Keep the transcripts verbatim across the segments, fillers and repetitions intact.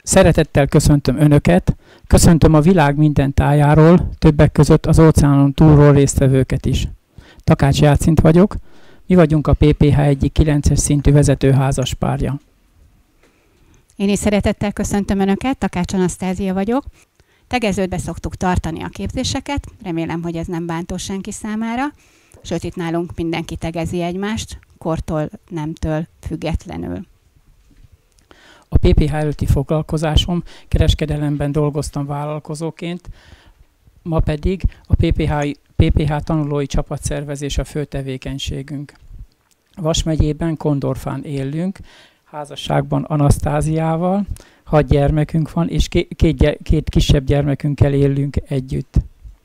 Szeretettel köszöntöm Önöket, köszöntöm a világ minden tájáról, többek között az óceánon túlról résztvevőket is. Takács Jácint vagyok, mi vagyunk a pé pé há egyik kilences szintű vezető házaspárja. Én is szeretettel köszöntöm Önöket, Takács Anasztázia vagyok. Tegeződbe szoktuk tartani a képzéseket, remélem, hogy ez nem bántó senki számára, sőt itt nálunk mindenki tegezi egymást, kortól, nemtől függetlenül. A pé pé há előtti foglalkozásom, kereskedelemben dolgoztam vállalkozóként, ma pedig a pé pé há, pé pé há tanulói csapatszervezés a fő tevékenységünk. Vas megyében, Kondorfán élünk, házasságban Anasztáziával, hat gyermekünk van, és két, két, két kisebb gyermekünkkel élünk együtt.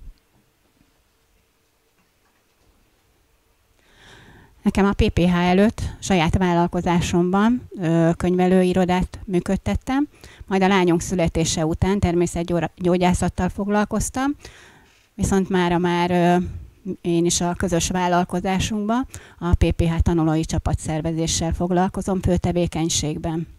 Nekem a pé pé há előtt saját vállalkozásomban könyvelőirodát működtettem, majd a lányunk születése után természetgyógyászattal foglalkoztam, viszont mára már én is a közös vállalkozásunkban a pé pé há tanulói csapatszervezéssel foglalkozom főtevékenységben.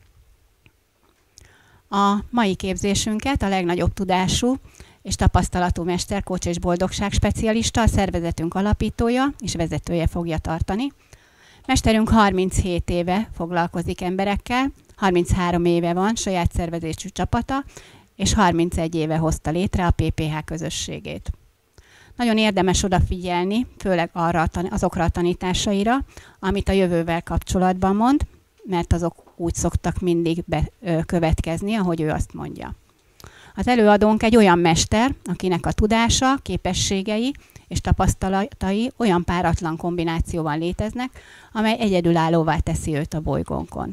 A mai képzésünket a legnagyobb tudású és tapasztalatú mester, coach és boldogság specialista, a szervezetünk alapítója és vezetője fogja tartani. Mesterünk harminchét éve foglalkozik emberekkel, harminchárom éve van saját szervezésű csapata, és harmincegy éve hozta létre a pé pé há közösségét. Nagyon érdemes odafigyelni, főleg arra, azokra a tanításaira, amit a jövővel kapcsolatban mond, mert azok úgy szoktak mindig bekövetkezni, ahogy ő azt mondja. Az előadónk egy olyan mester, akinek a tudása, képességei és tapasztalatai olyan páratlan kombinációban léteznek, amely egyedülállóvá teszi őt a bolygónkon.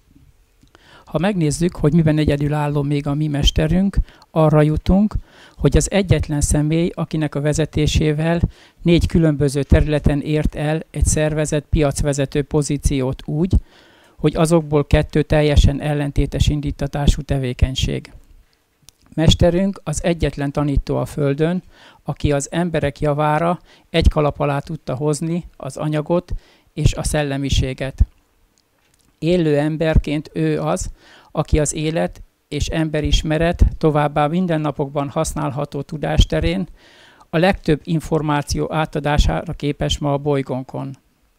Ha megnézzük, hogy miben egyedülálló még a mi mesterünk, arra jutunk, hogy az egyetlen személy, akinek a vezetésével négy különböző területen ért el egy szervezet piacvezető pozíciót úgy, hogy azokból kettő teljesen ellentétes indítatású tevékenység. Mesterünk az egyetlen tanító a Földön, aki az emberek javára egy kalap alá tudta hozni az anyagot és a szellemiséget. Élő emberként ő az, aki az élet és emberismeret, továbbá mindennapokban használható tudásterén a legtöbb információ átadására képes ma a bolygónkon.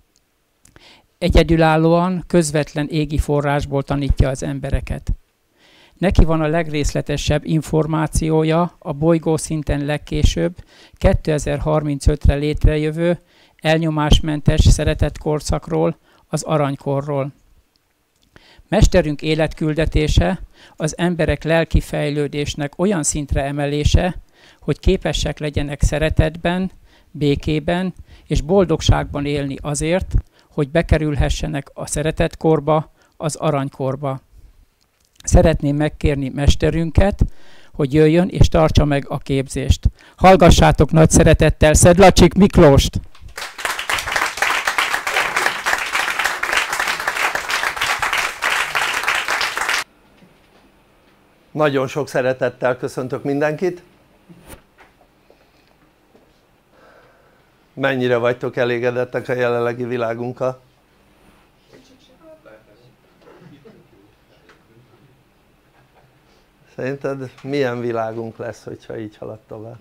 Egyedülállóan, közvetlen égi forrásból tanítja az embereket. Neki van a legrészletesebb információja a bolygó szinten legkésőbb kétezer-harmincötre létrejövő elnyomásmentes szeretetkorszakról, az aranykorról. Mesterünk életküldetése az emberek lelki fejlődésnek olyan szintre emelése, hogy képesek legyenek szeretetben, békében és boldogságban élni azért, hogy bekerülhessenek a szeretetkorba, az aranykorba. Szeretném megkérni mesterünket, hogy jöjjön és tartsa meg a képzést. Hallgassátok nagy szeretettel Szedlacsik Miklóst! Nagyon sok szeretettel köszöntök mindenkit. Mennyire vagytok elégedettek a jelenlegi világunkkal? Szerinted milyen világunk lesz, hogyha így halad tovább?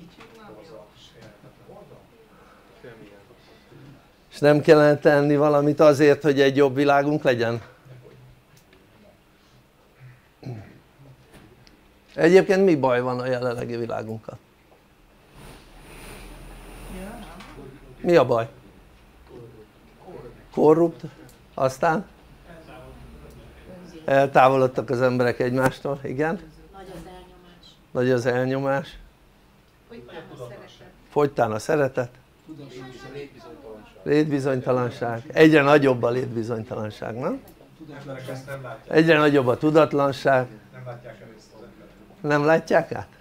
És nem kellene tenni valamit azért, hogy egy jobb világunk legyen? Egyébként mi baj van a jelenlegi világunkkal? Mi a baj? Korrupt, aztán? Eltávolodtak az emberek egymástól, igen? Nagy az elnyomás. Nagy az elnyomás. Fogytán a szeretet. Fogytán a szeretet. Létbizonytalanság. Egyre nagyobb a létbizonytalanság, nem? Egyre nagyobb a tudatlanság. Nem látják át?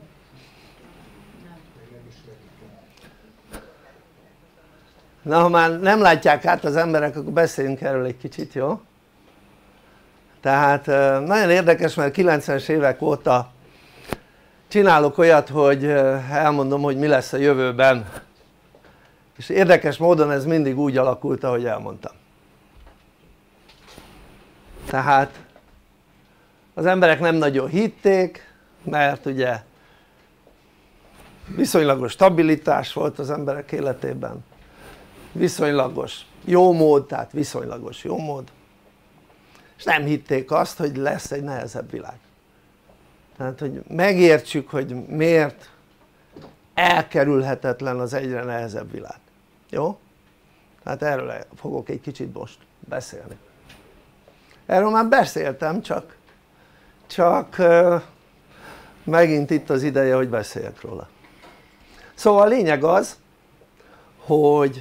Na, ha már nem látják át az emberek, akkor beszéljünk erről egy kicsit, jó? Tehát nagyon érdekes, mert kilencvenes évek óta csinálok olyat, hogy elmondom, hogy mi lesz a jövőben, és érdekes módon ez mindig úgy alakult, ahogy elmondtam. Tehát az emberek nem nagyon hitték, mert ugye viszonylagos stabilitás volt az emberek életében, viszonylagos jómód, tehát viszonylagos jómód, és nem hitték azt, hogy lesz egy nehezebb világ. Tehát hogy megértsük, hogy miért elkerülhetetlen az egyre nehezebb világ, jó? Tehát erről fogok egy kicsit most beszélni. Erről már beszéltem, csak, csak uh, megint itt az ideje, hogy beszéljek róla. Szóval a lényeg az, hogy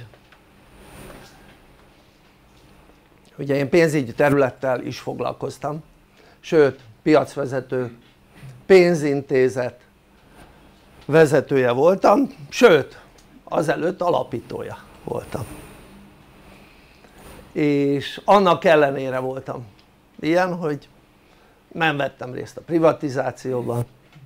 ugye én pénzügyi területtel is foglalkoztam, sőt piacvezető, pénzintézet vezetője voltam, sőt azelőtt alapítója voltam, és annak ellenére voltam ilyen, hogy nem vettem részt a privatizációban,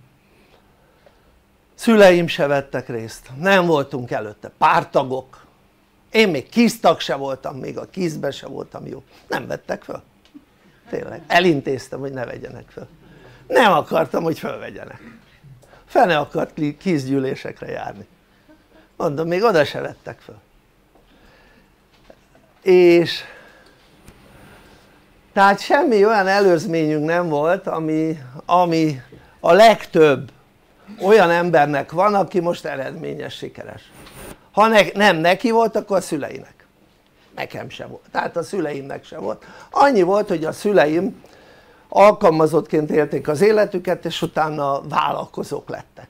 szüleim se vettek részt, nem voltunk előtte párttagok, én még KISZ-tag se voltam, még a KISZ-ben se voltam jó, nem vettek föl, tényleg, elintéztem, hogy ne vegyenek föl, nem akartam, hogy fölvegyenek, fel ne akart KISZ gyűlésekre járni, mondom, még oda se vettek föl. És tehát semmi olyan előzményünk nem volt, ami, ami a legtöbb olyan embernek van, aki most eredményes, sikeres. Ha ne, nem neki volt, akkor a szüleinek, nekem sem volt, tehát a szüleimnek sem volt. Annyi volt, hogy a szüleim alkalmazottként élték az életüket, és utána vállalkozók lettek,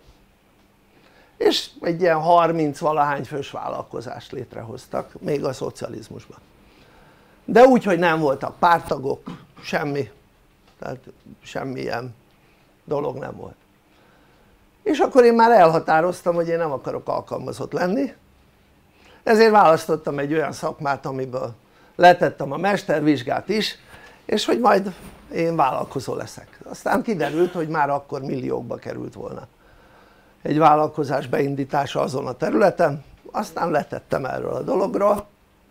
és egy ilyen harminc valahány fős vállalkozást létrehoztak még a szocializmusban, de úgy, hogy nem voltak párttagok, semmi, tehát semmilyen dolog nem volt. És akkor én már elhatároztam, hogy én nem akarok alkalmazott lenni, ezért választottam egy olyan szakmát, amiből letettem a mestervizsgát is, és hogy majd én vállalkozó leszek. Aztán kiderült, hogy már akkor milliókba került volna egy vállalkozás beindítása azon a területen, aztán letettem erről a dologról,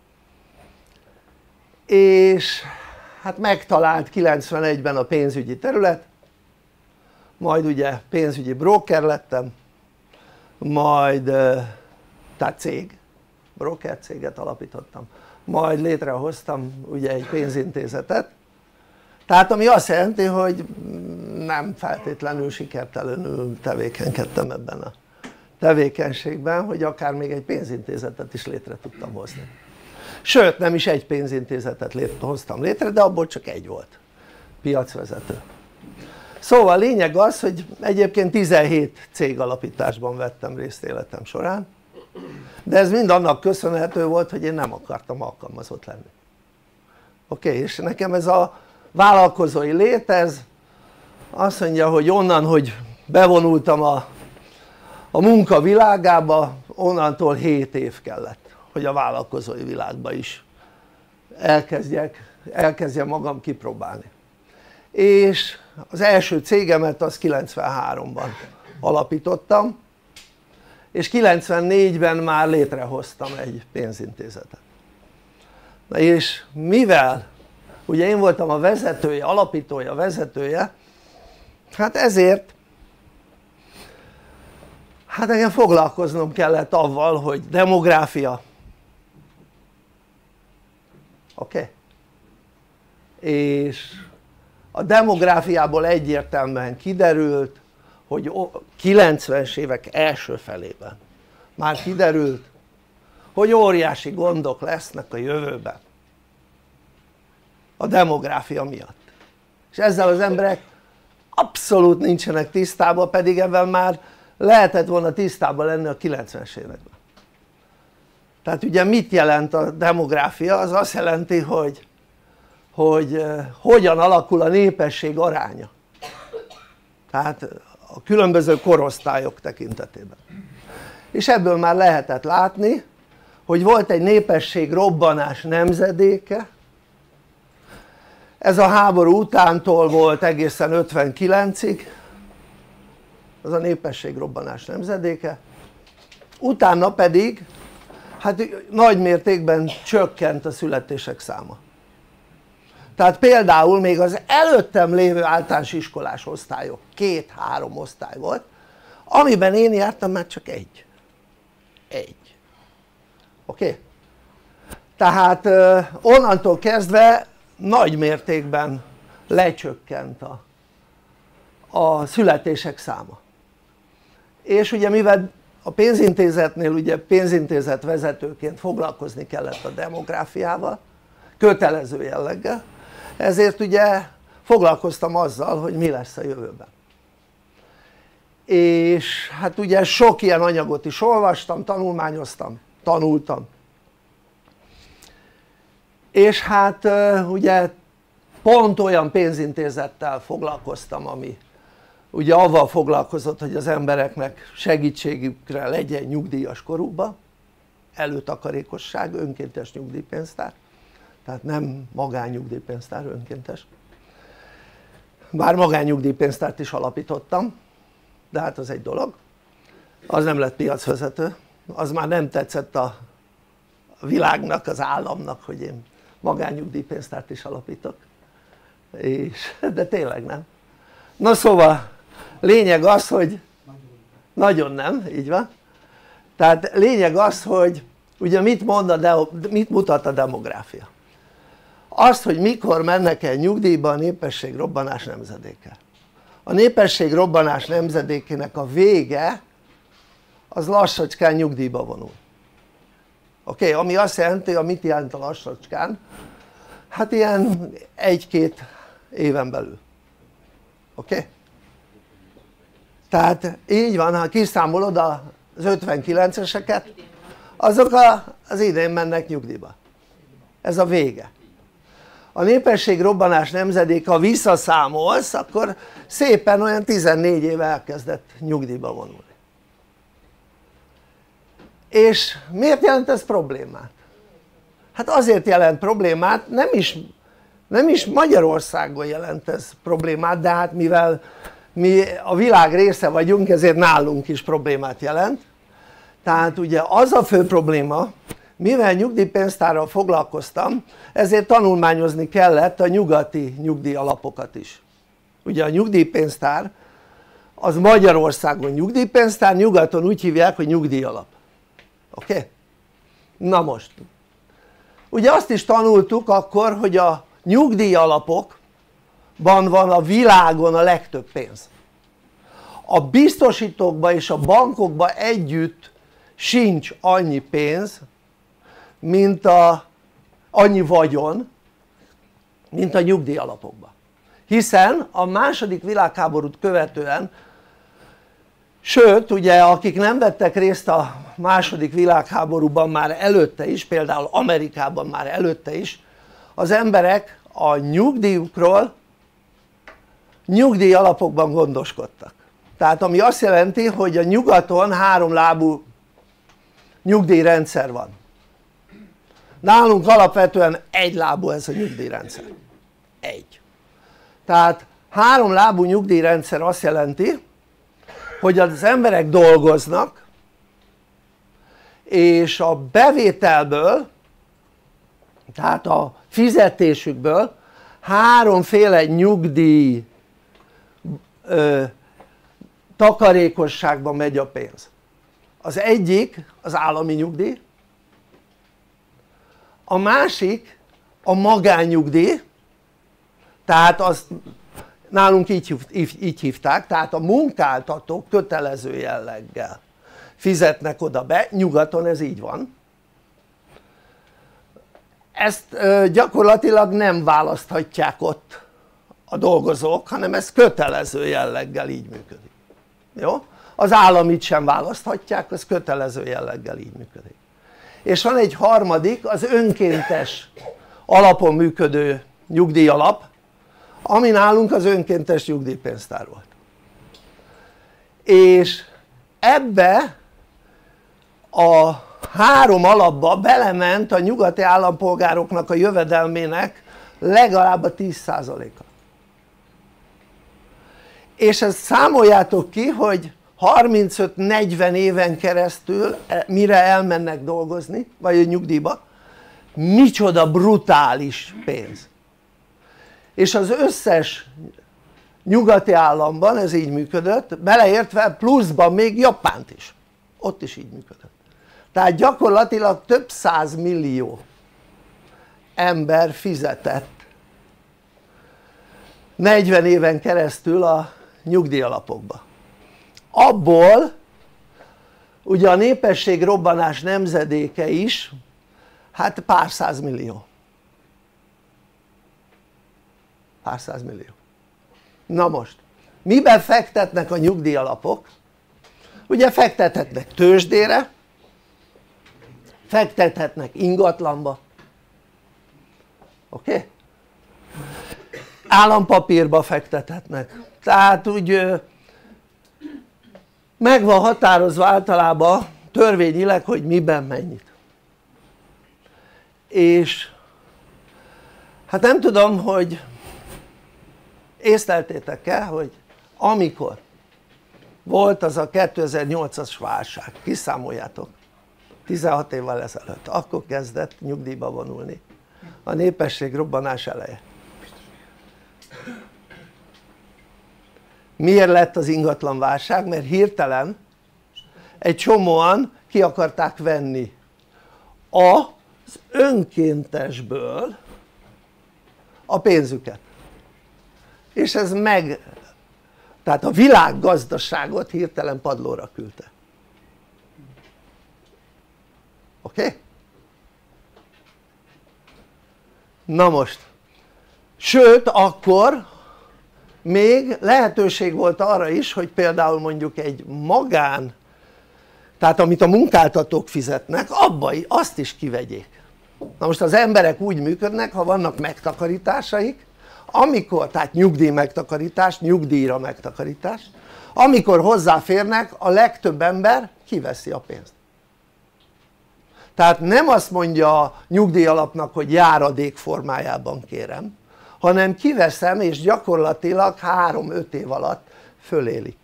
és hát megtalált kilencvenegyben a pénzügyi terület, majd ugye pénzügyi broker lettem, majd tehát cég, broker céget alapítottam, majd létrehoztam ugye egy pénzintézetet, tehát ami azt jelenti, hogy nem feltétlenül sikertelenül tevékenykedtem ebben a tevékenységben, hogy akár még egy pénzintézetet is létre tudtam hozni, sőt nem is egy pénzintézetet létre, hoztam létre, de abból csak egy volt, piacvezető. Szóval a lényeg az, hogy egyébként tizenhét cégalapításban vettem részt életem során, de ez mind annak köszönhető volt, hogy én nem akartam alkalmazott lenni. Oké, okay, és nekem ez a vállalkozói lét, ez azt mondja, hogy onnan, hogy bevonultam a, a munka világába, onnantól hét év kellett, hogy a vállalkozói világba is elkezdjek, elkezdjem magam kipróbálni. És az első cégemet az kilencvenháromban alapítottam, és kilencvennégyben már létrehoztam egy pénzintézetet. Na és mivel ugye én voltam a vezetője, alapítója, vezetője, hát ezért hát nekem foglalkoznom kellett avval, hogy demográfia, oké? Okay? És a demográfiából egyértelműen kiderült, hogy kilencvenes évek első felében már kiderült, hogy óriási gondok lesznek a jövőben a demográfia miatt, és ezzel az emberek abszolút nincsenek tisztában, pedig ebben már lehetett volna tisztában lenni a kilencvenes években. Tehát ugye mit jelent a demográfia? Az azt jelenti, hogy hogy uh, hogyan alakul a népesség aránya, tehát a különböző korosztályok tekintetében, és ebből már lehetett látni, hogy volt egy népesség robbanás nemzedéke, ez a háború utántól volt egészen ötvenkilencig, az a népesség robbanás nemzedéke, utána pedig hát nagy mértékben csökkent a születések száma, Tehát például még az előttem lévő általános iskolás osztályok, két-három osztály volt, amiben én jártam, már csak egy. Egy. Oké? Okay? Tehát onnantól kezdve nagy mértékben lecsökkent a, a születések száma. És ugye mivel a pénzintézetnél ugye pénzintézet vezetőként foglalkozni kellett a demográfiával, kötelező jelleggel, ezért ugye foglalkoztam azzal, hogy mi lesz a jövőben. És hát ugye sok ilyen anyagot is olvastam, tanulmányoztam, tanultam. És hát ugye pont olyan pénzintézettel foglalkoztam, ami ugye avval foglalkozott, hogy az embereknek segítségükre legyen nyugdíjas korukban, előtakarékosság, önkéntes nyugdíjpénztár, tehát nem magánnyugdíjpénztár, önkéntes. Bár magánnyugdíjpénztárt is alapítottam, de hát az egy dolog, az nem lett piacvezető, az már nem tetszett a világnak, az államnak, hogy én magánnyugdíjpénztárt is alapítok, és, de tényleg nem. Na szóval lényeg az, hogy nagyon nem, így van, tehát lényeg az, hogy ugye mit, mond a de, mit mutat a demográfia? Azt, hogy mikor mennek el nyugdíjba a népességrobbanás nemzedéke. A népességrobbanás nemzedékének a vége az lassacskán nyugdíjba vonul. Oké, okay? Ami azt jelenti, hogy mit jelent a lassacskán? Hát ilyen egy-két éven belül. Oké? Okay? Tehát így van, ha kiszámolod az ötvenkilenceseket, azok az idén mennek nyugdíjba. Ez a vége. A népességrobbanás nemzedéke, ha visszaszámolsz, akkor szépen olyan tizennégy éve elkezdett nyugdíjba vonulni. És miért jelent ez problémát? Hát azért jelent problémát, nem is, nem is Magyarországon jelent ez problémát, de hát mivel mi a világ része vagyunk, ezért nálunk is problémát jelent. Tehát ugye az a fő probléma, mivel nyugdíjpénztárral foglalkoztam, ezért tanulmányozni kellett a nyugati nyugdíjalapokat is. Ugye a nyugdíjpénztár az Magyarországon nyugdíjpénztár, nyugaton úgy hívják, hogy nyugdíjalap. Oké? Okay? Na most, ugye azt is tanultuk akkor, hogy a nyugdíjalapokban van a világon a legtöbb pénz. A biztosítókban és a bankokban együtt sincs annyi pénz, mint a, annyi vagyon, mint a nyugdíjalapokban. Hiszen a második világháborút követően, sőt ugye akik nem vettek részt a második világháborúban már előtte is, például Amerikában már előtte is, az emberek a nyugdíjukról nyugdíjalapokban gondoskodtak. Tehát ami azt jelenti, hogy a nyugaton háromlábú nyugdíjrendszer van. Nálunk alapvetően egylábú ez a nyugdíjrendszer. Egy. Tehát háromlábú nyugdíjrendszer azt jelenti, hogy az emberek dolgoznak, és a bevételből, tehát a fizetésükből háromféle nyugdíj ö, takarékosságban megy a pénz. Az egyik az állami nyugdíj, a másik a magánnyugdíj, tehát azt nálunk így, így hívták, tehát a munkáltatók kötelező jelleggel fizetnek oda be, nyugaton ez így van. Ezt gyakorlatilag nem választhatják ott a dolgozók, hanem ez kötelező jelleggel így működik. Jó? Az államit sem választhatják, ez kötelező jelleggel így működik. És van egy harmadik, az önkéntes alapon működő nyugdíjalap, ami nálunk az önkéntes nyugdíjpénztár volt. És ebbe a három alapba belement a nyugati állampolgároknak a jövedelmének legalább a tíz százaléka. És ezt számoljátok ki, hogy harmincöt-negyven éven keresztül mire elmennek dolgozni, vagy a nyugdíjba, micsoda brutális pénz. és az összes nyugati államban ez így működött, beleértve pluszban még Japánt is, ott is így működött. Tehát gyakorlatilag több száz millió ember fizetett negyven éven keresztül a nyugdíjalapokba. Abból ugye a népességrobbanás nemzedéke is hát pár százmillió. Pár százmillió. Na most, miben fektetnek a nyugdíjalapok? Ugye fektethetnek tőzsdére, fektethetnek ingatlanba, oké? Okay? Állampapírba fektethetnek, tehát úgy meg van határozva általában törvényileg, hogy miben mennyit. És hát nem tudom, hogy észleltétek-e, hogy amikor volt az a kétezer-nyolcas válság, kiszámoljátok, tizenhat évvel ezelőtt, akkor kezdett nyugdíjba vonulni a népességrobbanás eleje. Miért lett az ingatlan válság? Mert hirtelen egy csomóan ki akarták venni az önkéntesből a pénzüket, és ez meg, tehát a világgazdaságot hirtelen padlóra küldte. Oké? Okay? Na most, sőt akkor még lehetőség volt arra is, hogy például mondjuk egy magán, tehát amit a munkáltatók fizetnek, abba azt is kivegyék. Na most az emberek úgy működnek, ha vannak megtakarításaik, amikor, tehát nyugdíj megtakarítás, nyugdíjra megtakarítás, amikor hozzáférnek, a legtöbb ember kiveszi a pénzt. Tehát nem azt mondja a nyugdíjalapnak, hogy járadék formájában kérem, hanem kiveszem, és gyakorlatilag három-öt év alatt fölélik.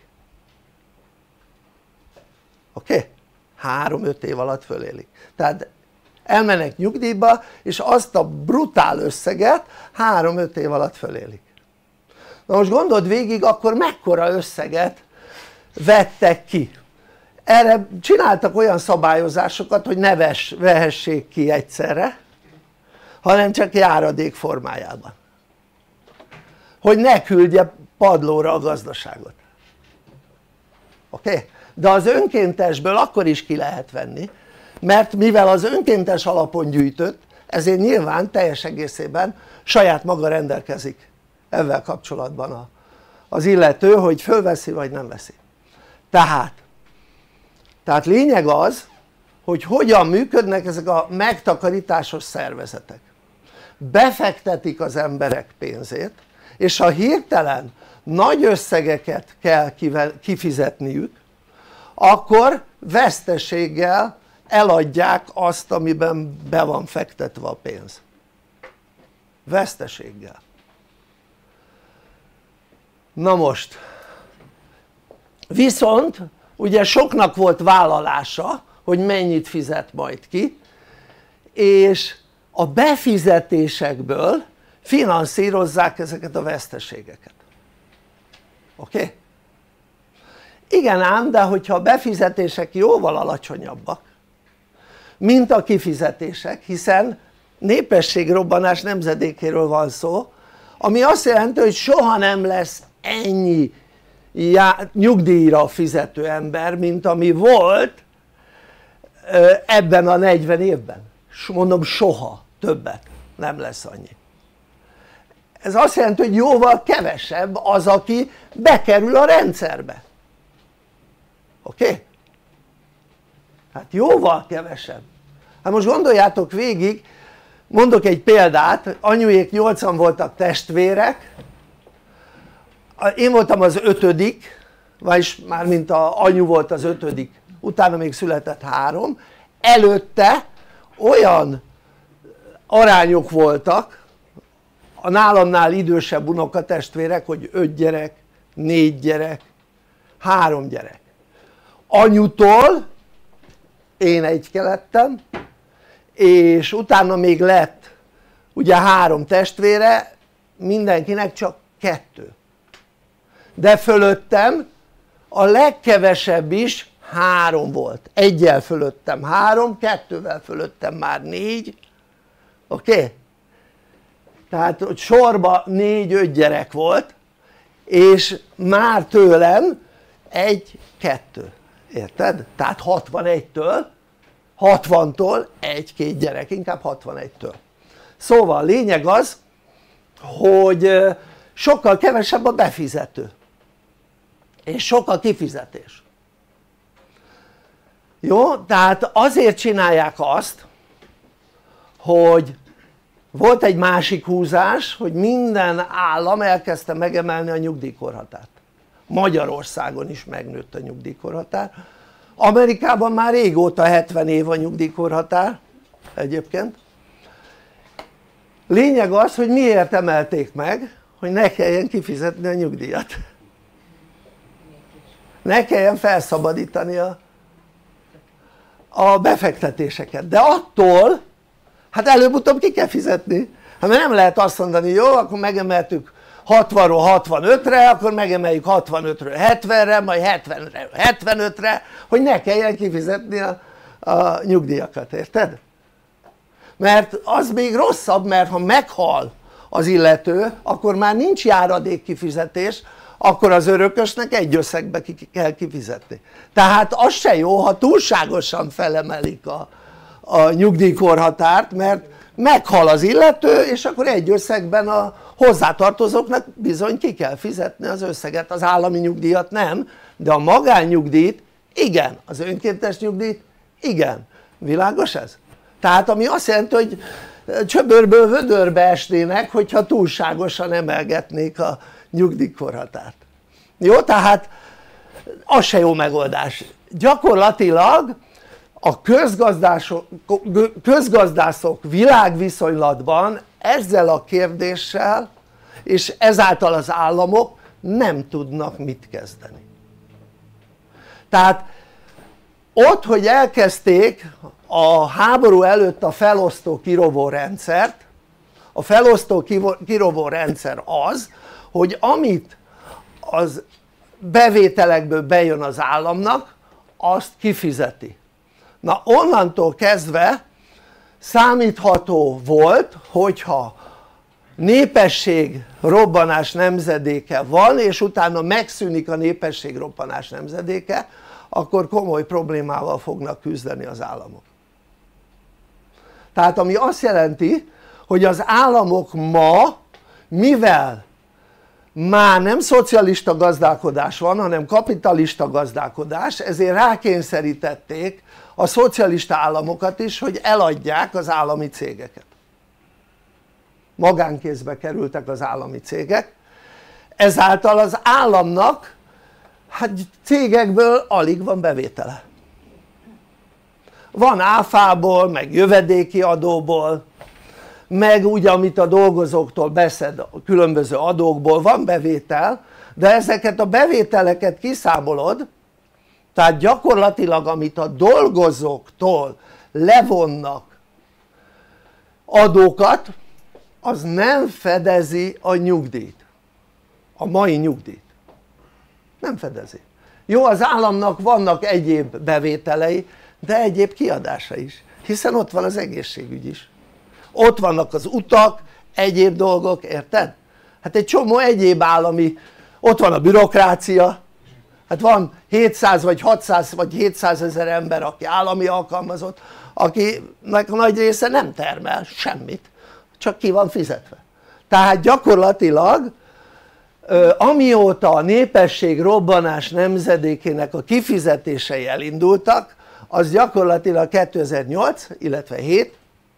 Oké? Okay? három-öt év alatt fölélik. Tehát elmennek nyugdíjba, és azt a brutál összeget három-öt év alatt fölélik. Na most gondold végig, akkor mekkora összeget vettek ki. Erre csináltak olyan szabályozásokat, hogy ne vess, vehessék ki egyszerre, hanem csak járadék formájában, hogy ne küldje padlóra a gazdaságot. Oké? Okay? De az önkéntesből akkor is ki lehet venni, mert mivel az önkéntes alapon gyűjtött, ezért nyilván teljes egészében saját maga rendelkezik ezzel kapcsolatban a, az illető, hogy fölveszi vagy nem veszi. Tehát, tehát lényeg az, hogy hogyan működnek ezek a megtakarításos szervezetek. Befektetik az emberek pénzét, és ha hirtelen nagy összegeket kell kifizetniük, akkor veszteséggel eladják azt, amiben be van fektetve a pénz. Veszteséggel. Na most, viszont ugye soknak volt vállalása, hogy mennyit fizet majd ki, és a befizetésekből finanszírozzák ezeket a veszteségeket. Oké? Okay? Igen ám, de hogyha a befizetések jóval alacsonyabbak, mint a kifizetések, hiszen népességrobbanás nemzedékéről van szó, ami azt jelenti, hogy soha nem lesz ennyi nyugdíjra fizető ember, mint ami volt ebben a negyven évben. Mondom, soha többet nem lesz annyi. Ez azt jelenti, hogy jóval kevesebb az, aki bekerül a rendszerbe. Oké? Okay? Hát jóval kevesebb. Hát most gondoljátok végig, mondok egy példát, anyujék nyolcan voltak testvérek, én voltam az ötödik, vagyis mármint a anyu volt az ötödik, utána még született három, előtte olyan arányok voltak a nálamnál idősebb unokatestvérek, hogy öt gyerek, négy gyerek, három gyerek. Anyutól én egyke lettem, és utána még lett ugye három testvére, mindenkinek csak kettő, de fölöttem a legkevesebb is három volt, egyel fölöttem három, kettővel fölöttem már négy, oké? Okay? Tehát hogy sorba négy-öt gyerek volt, és már tőlem egy, kettő, érted? Tehát hatvanegytől, hatvantól egy-két gyerek, inkább hatvanegytől. Szóval a lényeg az, hogy sokkal kevesebb a befizető, és sok a kifizetés. Jó? Tehát azért csinálják azt, hogy volt egy másik húzás, hogy minden állam elkezdte megemelni a nyugdíjkorhatárt. Magyarországon is megnőtt a nyugdíjkorhatár, Amerikában már régóta hetven év a nyugdíjkorhatár egyébként. Lényeg az, hogy miért emelték meg, hogy ne kelljen kifizetni a nyugdíjat, ne kelljen felszabadítani a, a befektetéseket, de attól hát előbb-utóbb ki kell fizetni, hát mert nem lehet azt mondani, jó, akkor megemeltük hatvanról hatvanötre, akkor megemeljük hatvanötről hetvenre, majd hetvenről hetvenötre, hogy ne kelljen kifizetni a, a nyugdíjakat, érted? Mert az még rosszabb, mert ha meghal az illető, akkor már nincs járadék kifizetés, akkor az örökösnek egy összegbe ki kell kifizetni. Tehát az se jó, ha túlságosan felemelik a, a nyugdíjkorhatárt, mert meghal az illető, és akkor egy összegben a hozzátartozóknak bizony ki kell fizetni az összeget, az állami nyugdíjat nem, de a magánnyugdíjt igen, az önkéntes nyugdíjt igen. Világos ez? Tehát ami azt jelenti, hogy csöbörből vödörbe esnének, hogyha túlságosan emelgetnék a nyugdíjkorhatárt. Jó? Tehát az se jó megoldás. Gyakorlatilag a közgazdászok, közgazdászok világviszonylatban ezzel a kérdéssel és ezáltal az államok nem tudnak mit kezdeni. Tehát ott, hogy elkezdték a háború előtt a felosztó kirovó rendszert, a felosztó kirovó rendszer az, hogy amit az bevételekből bejön az államnak, azt kifizeti. Na onnantól kezdve számítható volt, hogyha népesség robbanás nemzedéke van, és utána megszűnik a népesség robbanás nemzedéke, akkor komoly problémával fognak küzdeni az államok. Tehát ami azt jelenti, hogy az államok ma, mivel már nem szocialista gazdálkodás van, hanem kapitalista gazdálkodás, ezért rákényszerítették a szocialista államokat is, hogy eladják az állami cégeket. Magánkézbe kerültek az állami cégek, ezáltal az államnak hát cégekből alig van bevétele. Van áfából, meg jövedéki adóból, meg úgy amit a dolgozóktól beszed a különböző adókból van bevétel, de ezeket a bevételeket kiszámolod, tehát gyakorlatilag amit a dolgozóktól levonnak adókat, az nem fedezi a nyugdíjt, a mai nyugdíjt nem fedezi. Jó, az államnak vannak egyéb bevételei, de egyéb kiadása is, hiszen ott van az egészségügy is, ott vannak az utak, egyéb dolgok, érted? Hát egy csomó egyéb állami, ott van a bürokrácia, hát van hétszáz vagy hatszáz vagy hétszázezer ember, aki állami alkalmazott, akinek a nagy része nem termel semmit, csak ki van fizetve. Tehát gyakorlatilag amióta a népesség robbanás nemzedékének a kifizetései elindultak, az gyakorlatilag kétezer-nyolc, illetve hét,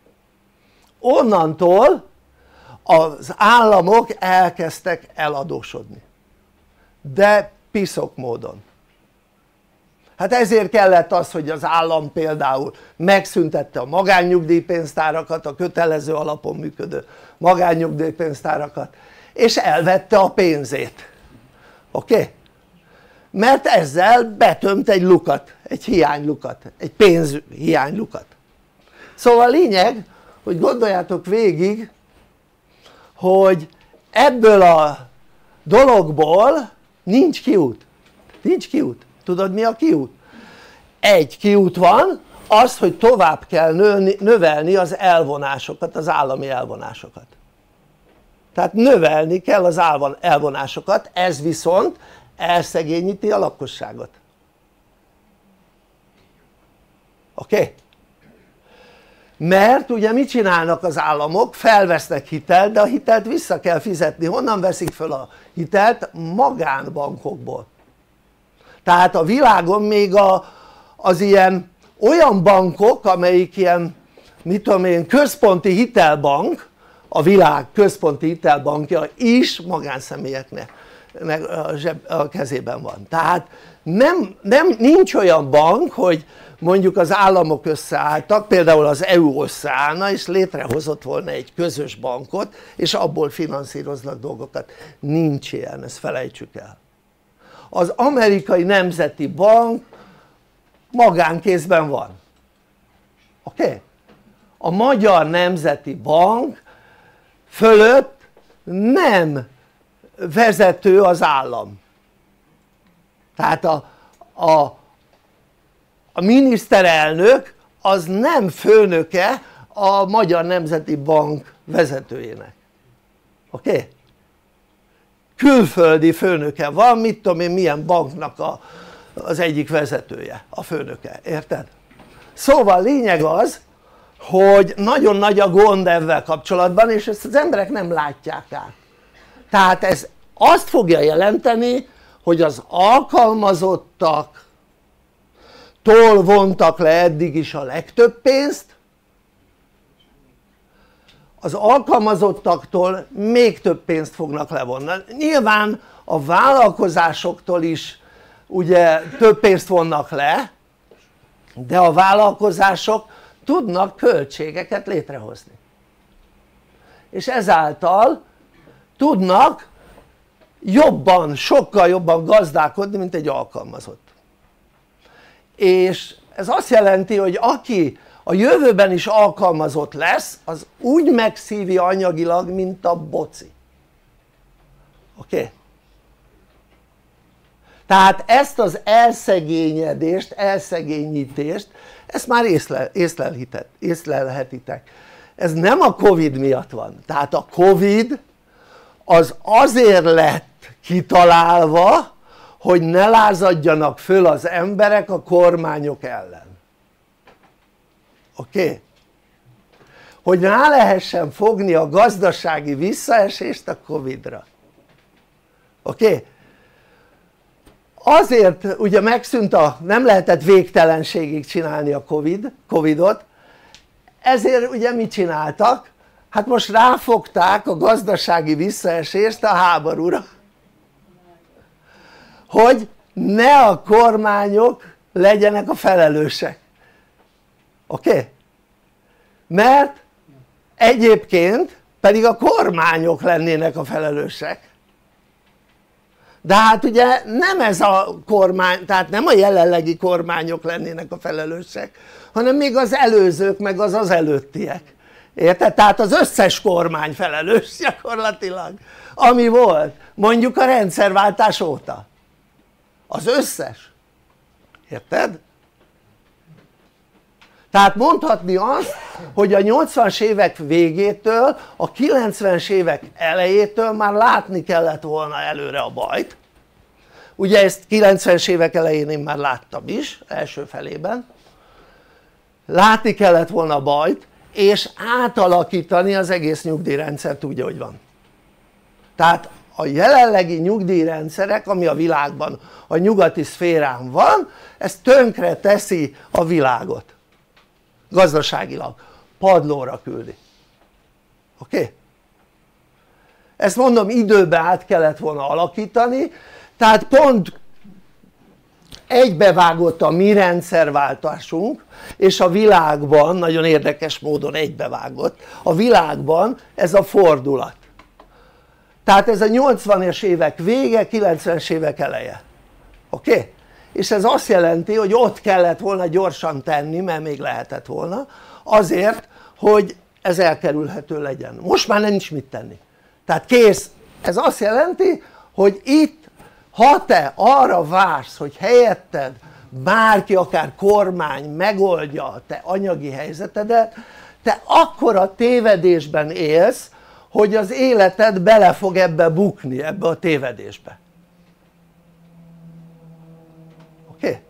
onnantól az államok elkezdtek eladósodni, de piszok módon. Hát ezért kellett az, hogy az állam például megszüntette a magánnyugdíjpénztárakat, a kötelező alapon működő magánnyugdíjpénztárakat, és elvette a pénzét, oké? Okay? Mert ezzel betömt egy lukat, egy hiánylukat, egy pénzhiánylukat. Szóval a lényeg, hogy gondoljátok végig, hogy ebből a dologból nincs kiút, nincs kiút. Tudod mi a kiút? Egy kiút van, az, hogy tovább kell nőni, növelni az elvonásokat, az állami elvonásokat. Tehát növelni kell az elvonásokat, ez viszont elszegényíti a lakosságot. Oké? Okay? Mert ugye mit csinálnak az államok? Felvesznek hitelt, de a hitelt vissza kell fizetni. Honnan veszik föl a hitelt? Magánbankokból. Tehát a világon még a, az ilyen olyan bankok, amelyik ilyen, mit tudom én, központi hitelbank, a világ központi hitelbankja is magánszemélyeknek a, zseb, a kezében van. Tehát nem, nem, nincs olyan bank, hogy mondjuk az államok összeálltak, például az é u összeállna és létrehozott volna egy közös bankot és abból finanszíroznak dolgokat. Nincs ilyen, ezt felejtsük el. Az amerikai nemzeti bank magánkézben van, oké? Okay? A magyar nemzeti bank fölött nem vezető az állam, tehát a, a, a miniszterelnök az nem főnöke a Magyar Nemzeti Bank vezetőjének, oké? Okay? Külföldi főnöke van, mit tudom én milyen banknak a, az egyik vezetője, a főnöke, érted? Szóval lényeg az, hogy nagyon nagy a gond ezzel kapcsolatban, és ezt az emberek nem látják át. Tehát ez azt fogja jelenteni, hogy az alkalmazottaktól vontak le eddig is a legtöbb pénzt, az alkalmazottaktól még több pénzt fognak levonni. Nyilván a vállalkozásoktól is ugye több pénzt vonnak le, de a vállalkozások tudnak költségeket létrehozni és ezáltal tudnak jobban, sokkal jobban gazdálkodni, mint egy alkalmazott. És ez azt jelenti, hogy aki a jövőben is alkalmazott lesz, az úgy megszívi anyagilag, mint a boci. Oké? Okay? Tehát ezt az elszegényedést, elszegényítést, ezt már észlel, észlelhetitek. Ez nem a Covid miatt van. Tehát a Covid az azért lett kitalálva, hogy ne lázadjanak föl az emberek a kormányok ellen. Oké? Okay? Hogy rá lehessen fogni a gazdasági visszaesést a Covidra. Oké? Okay? Azért ugye megszűnt a, nem lehetett végtelenségig csinálni a Covid, Covidot, ezért ugye mit csináltak? Hát most ráfogták a gazdasági visszaesést a háborúra, hogy ne a kormányok legyenek a felelősek. Oké? Okay? Mert egyébként pedig a kormányok lennének a felelősek. De hát ugye nem ez a kormány, tehát nem a jelenlegi kormányok lennének a felelősek, hanem még az előzők meg az az előttiek. Érted? Tehát az összes kormány felelős gyakorlatilag, ami volt mondjuk a rendszerváltás óta. Az összes. Érted? Tehát mondhatni azt, hogy a nyolcvanas évek végétől, a kilencvenes évek elejétől már látni kellett volna előre a bajt. Ugye ezt kilencvenes évek elején én már láttam is, első felében. Látni kellett volna a bajt, és átalakítani az egész nyugdíjrendszert úgy, ahogy van. Tehát a jelenlegi nyugdíjrendszerek, ami a világban, a nyugati szférán van, ez tönkre teszi a világot. Gazdaságilag padlóra küldi. Oké? Okay? Ezt mondom, időbe át kellett volna alakítani, tehát pont egybevágott a mi rendszerváltásunk, és a világban, nagyon érdekes módon egybevágott, a világban ez a fordulat. Tehát ez a nyolcvanas évek vége, kilencvenes évek eleje. Oké? Okay? És ez azt jelenti, hogy ott kellett volna gyorsan tenni, mert még lehetett volna, azért, hogy ez elkerülhető legyen. Most már nincs mit tenni. Tehát kész, ez azt jelenti, hogy itt ha te arra vársz, hogy helyetted bárki, akár kormány megoldja a te anyagi helyzetedet, te akkora tévedésben élsz, hogy az életed bele fog ebbe bukni, ebbe a tévedésbe. Oké? Okay?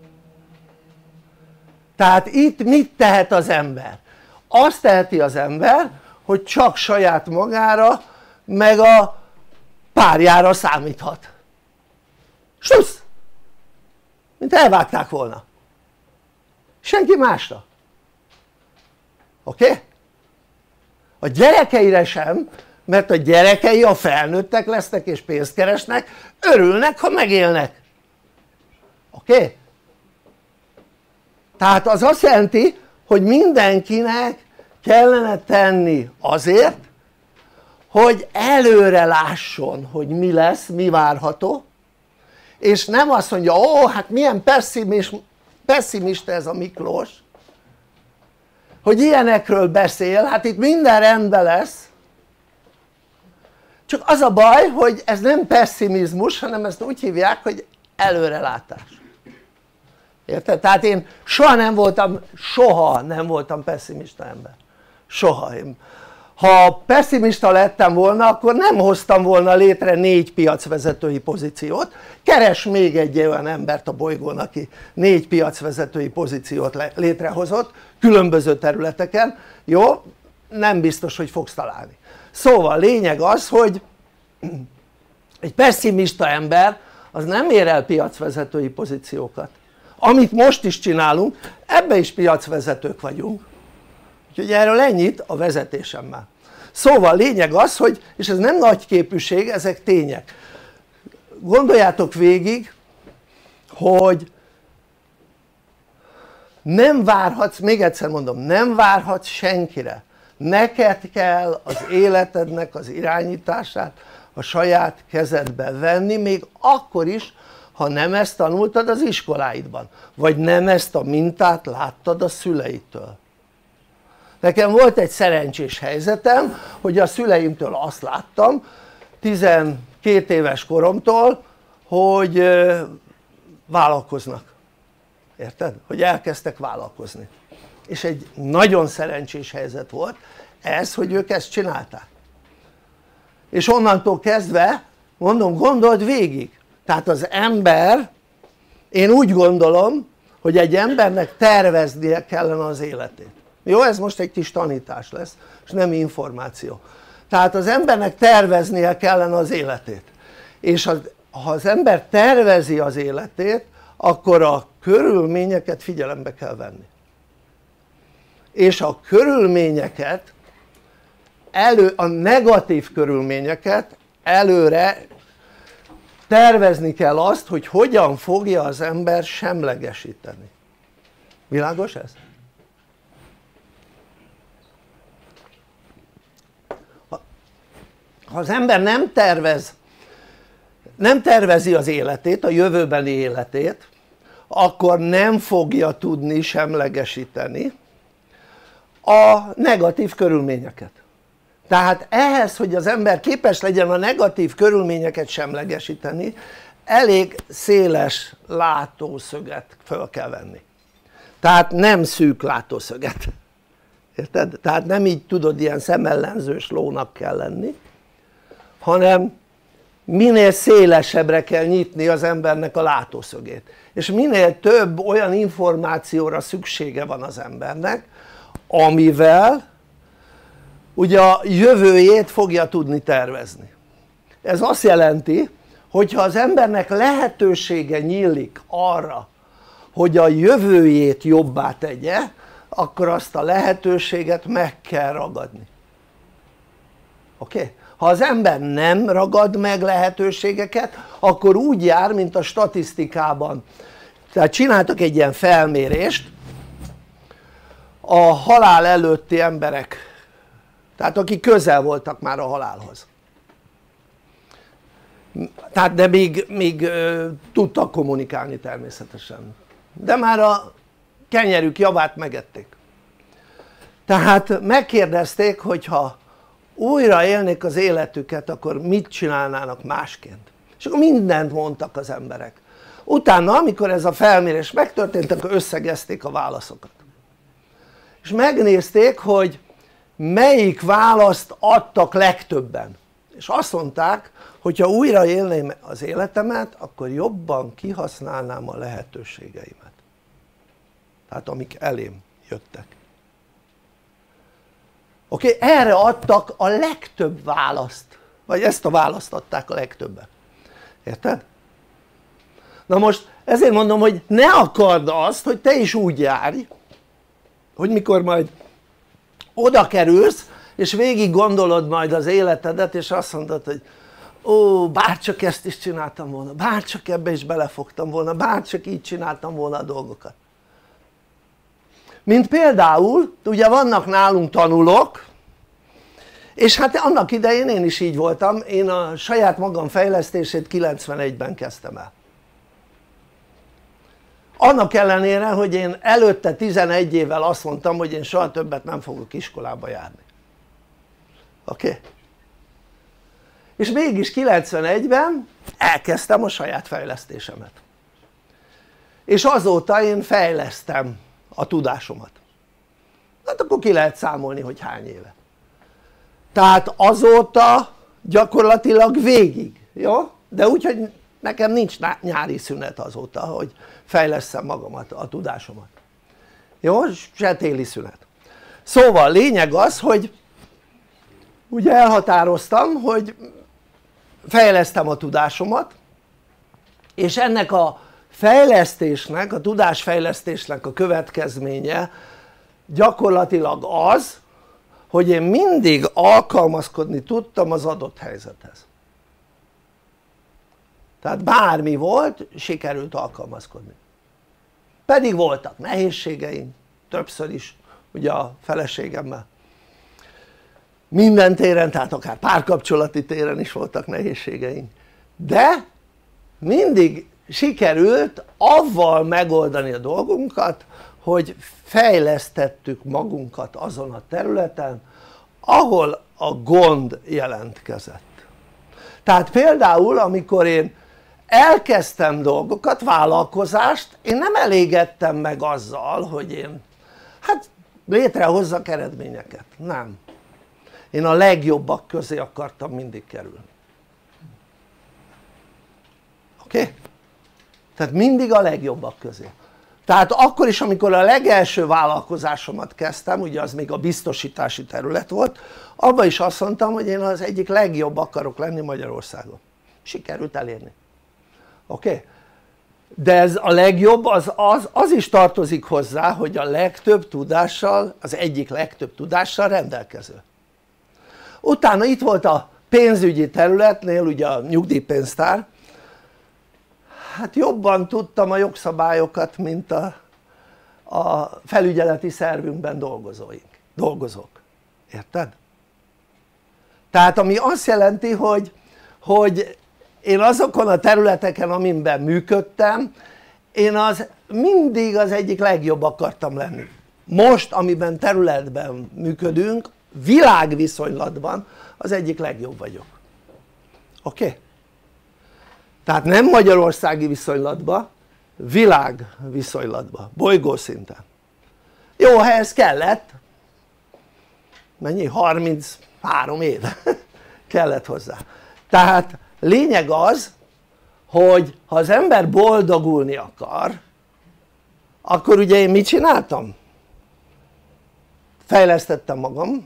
Tehát itt mit tehet az ember? Azt teheti az ember, hogy csak saját magára meg a párjára számíthat. Susz! Mint elvágták volna. Senki másra. Oké? Okay? A gyerekeire sem, mert a gyerekei, a felnőttek lesznek és pénzt keresnek, örülnek, ha megélnek. Oké? Okay? Tehát az azt jelenti, hogy mindenkinek kellene tenni azért, hogy előre lásson, hogy mi lesz, mi várható, és nem azt mondja, ó, hát milyen pessimista ez a Miklós, hogy ilyenekről beszél, hát itt minden rendben lesz, csak az a baj, hogy ez nem pessimizmus, hanem ezt úgy hívják, hogy előrelátás. Érted? Tehát én soha nem voltam, soha nem voltam pessimista ember. Soha. Én, ha pessimista lettem volna, akkor nem hoztam volna létre négy piacvezetői pozíciót. Keres még egy olyan embert a bolygón, aki négy piacvezetői pozíciót létrehozott különböző területeken, jó? Nem biztos, hogy fogsz találni. Szóval lényeg az, hogy egy pessimista ember az nem ér el piacvezetői pozíciókat. Amit most is csinálunk, ebbe is piacvezetők vagyunk, úgyhogy erről ennyit a vezetésemmel. Szóval lényeg az, hogy, és ez nem nagy képűség, ezek tények, gondoljátok végig, hogy nem várhatsz, még egyszer mondom, nem várhatsz senkire, neked kell az életednek az irányítását a saját kezedbe venni, még akkor is, ha nem ezt tanultad az iskoláidban, vagy nem ezt a mintát láttad a szüleitől. Nekem volt egy szerencsés helyzetem, hogy a szüleimtől azt láttam tizenkét éves koromtól, hogy vállalkoznak, érted? Hogy elkezdtek vállalkozni, és egy nagyon szerencsés helyzet volt ez, hogy ők ezt csinálták, és onnantól kezdve mondom, gondold végig, tehát az ember, én úgy gondolom, hogy egy embernek terveznie kellene az életét. Jó, ez most egy kis tanítás lesz, és nem információ. Tehát az embernek terveznie kellene az életét, és az, ha az ember tervezi az életét, akkor a körülményeket figyelembe kell venni, és a körülményeket, elő, a negatív körülményeket előre tervezni kell azt, hogy hogyan fogja az ember semlegesíteni. Világos ez? Ha az ember nem tervez, nem tervezi az életét, a jövőbeni életét, akkor nem fogja tudni semlegesíteni a negatív körülményeket. Tehát ehhez, hogy az ember képes legyen a negatív körülményeket semlegesíteni, elég széles látószöget föl kell venni. Tehát nem szűk látószöget. Érted? Tehát nem így tudod, ilyen szemellenzős lónak kell lenni, hanem minél szélesebbre kell nyitni az embernek a látószögét. És minél több olyan információra szüksége van az embernek, amivel ugye a jövőjét fogja tudni tervezni. Ez azt jelenti, hogyha az embernek lehetősége nyílik arra, hogy a jövőjét jobbá tegye, akkor azt a lehetőséget meg kell ragadni. Oké? Okay? Ha az ember nem ragad meg lehetőségeket, akkor úgy jár, mint a statisztikában. Tehát csináltak egy ilyen felmérést a halál előtti emberek, tehát akik közel voltak már a halálhoz, tehát de még, még ö, tudtak kommunikálni természetesen, de már a kenyerük javát megették. Tehát megkérdezték, hogyha újra élnék az életüket, akkor mit csinálnának másként? És akkor mindent mondtak az emberek. Utána, amikor ez a felmérés megtörtént, akkor összegezték a válaszokat. És megnézték, hogy melyik választ adtak legtöbben. És azt mondták, hogy ha újra élném az életemet, akkor jobban kihasználnám a lehetőségeimet. Tehát amik elém jöttek. Oké? Okay? Erre adtak a legtöbb választ. Vagy ezt a választ adták a legtöbben. Érted? Na most ezért mondom, hogy ne akard azt, hogy te is úgy járj, hogy mikor majd oda kerülsz, és végig gondolod majd az életedet, és azt mondod, hogy ó, bárcsak ezt is csináltam volna, bárcsak ebbe is belefogtam volna, bárcsak így csináltam volna a dolgokat. Mint például, ugye vannak nálunk tanulók, és hát annak idején én is így voltam, én a saját magam fejlesztését kilencvenegyben kezdtem el. Annak ellenére, hogy én előtte tizenegy évvel azt mondtam, hogy én soha többet nem fogok iskolába járni. Oké? Okay? És mégis kilencvenegyben elkezdtem a saját fejlesztésemet. És azóta én fejlesztem a tudásomat. Hát akkor ki lehet számolni, hogy hány éve. Tehát azóta gyakorlatilag végig, jó? De úgy, hogy nekem nincs nyári szünet azóta, hogy fejlesszem magamat, a tudásomat. Jó? Se téli szünet. Szóval lényeg az, hogy ugye elhatároztam, hogy fejlesztem a tudásomat, és ennek a fejlesztésnek, a tudásfejlesztésnek a következménye gyakorlatilag az, hogy én mindig alkalmazkodni tudtam az adott helyzethez. Tehát bármi volt, sikerült alkalmazkodni. Pedig voltak nehézségeim, többször is, ugye a feleségemmel. Minden téren, tehát akár párkapcsolati téren is voltak nehézségeink. De mindig sikerült avval megoldani a dolgunkat, hogy fejlesztettük magunkat azon a területen, ahol a gond jelentkezett. Tehát például amikor én elkezdtem dolgokat, vállalkozást, én nem elégedtem meg azzal, hogy én hát létrehozzak eredményeket, nem. Én a legjobbak közé akartam mindig kerülni. Oké? Okay? Tehát mindig a legjobbak közé. Tehát akkor is, amikor a legelső vállalkozásomat kezdtem, ugye az még a biztosítási terület volt, abban is azt mondtam, hogy én az egyik legjobb akarok lenni Magyarországon. Sikerült elérni. Oké? Okay? De ez a legjobb, az, az, az is tartozik hozzá, hogy a legtöbb tudással, az egyik legtöbb tudással rendelkező. Utána itt volt a pénzügyi területnél, ugye a nyugdíjpénztár, hát jobban tudtam a jogszabályokat, mint a, a felügyeleti szervünkben dolgozóink, dolgozók, érted? Tehát ami azt jelenti, hogy, hogy én azokon a területeken, amiben működtem, én az mindig az egyik legjobb akartam lenni. Most, amiben területben működünk, világviszonylatban az egyik legjobb vagyok. Oké? Okay? Tehát nem magyarországi viszonylatban, világviszonylatban, bolygószinten. Jó, ha ez kellett, mennyi? harminchárom év kellett hozzá. Tehát lényeg az, hogy ha az ember boldogulni akar, akkor ugye én mit csináltam? Fejlesztettem magam,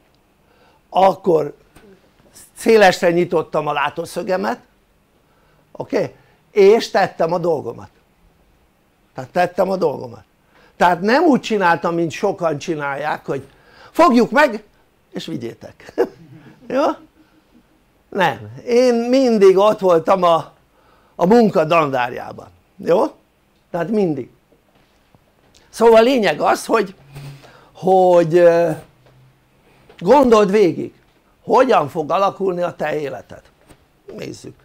akkor szélesre nyitottam a látószögemet, oké? Okay? És tettem a dolgomat. Tehát tettem a dolgomat. Tehát nem úgy csináltam, mint sokan csinálják, hogy fogjuk meg és vigyétek. Jó? Nem. Én mindig ott voltam a, a munka dandárjában. Jó? Tehát mindig. Szóval a lényeg az, hogy, hogy gondold végig, hogyan fog alakulni a te életed. Nézzük.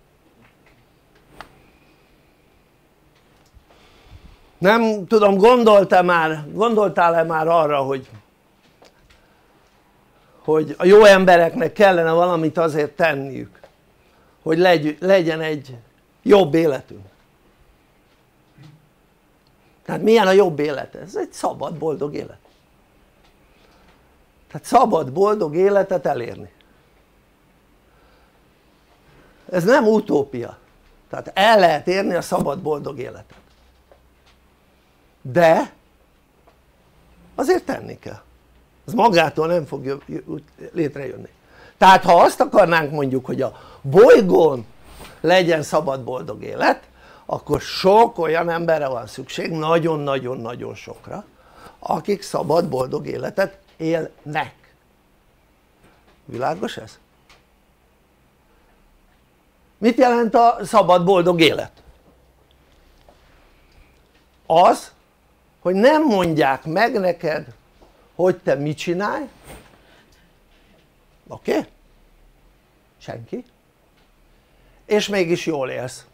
Nem tudom, gondoltál már, gondoltál-e már arra, hogy hogy a jó embereknek kellene valamit azért tenniük, hogy legy, legyen egy jobb életünk. Tehát milyen a jobb élet? Ez egy szabad, boldog élet. Tehát szabad, boldog életet elérni. Ez nem utópia. Tehát el lehet érni a szabad, boldog életet. De azért tenni kell. Ez magától nem fog létrejönni. Tehát ha azt akarnánk mondjuk, hogy a bolygón legyen szabad, boldog élet, akkor sok olyan emberre van szükség, nagyon-nagyon-nagyon sokra, akik szabad, boldog életet élnek. Világos ez? Mit jelent a szabad, boldog élet? Az, hogy nem mondják meg neked, hogy te mit csinálj, oké? Okay? Senki. És mégis jól élsz.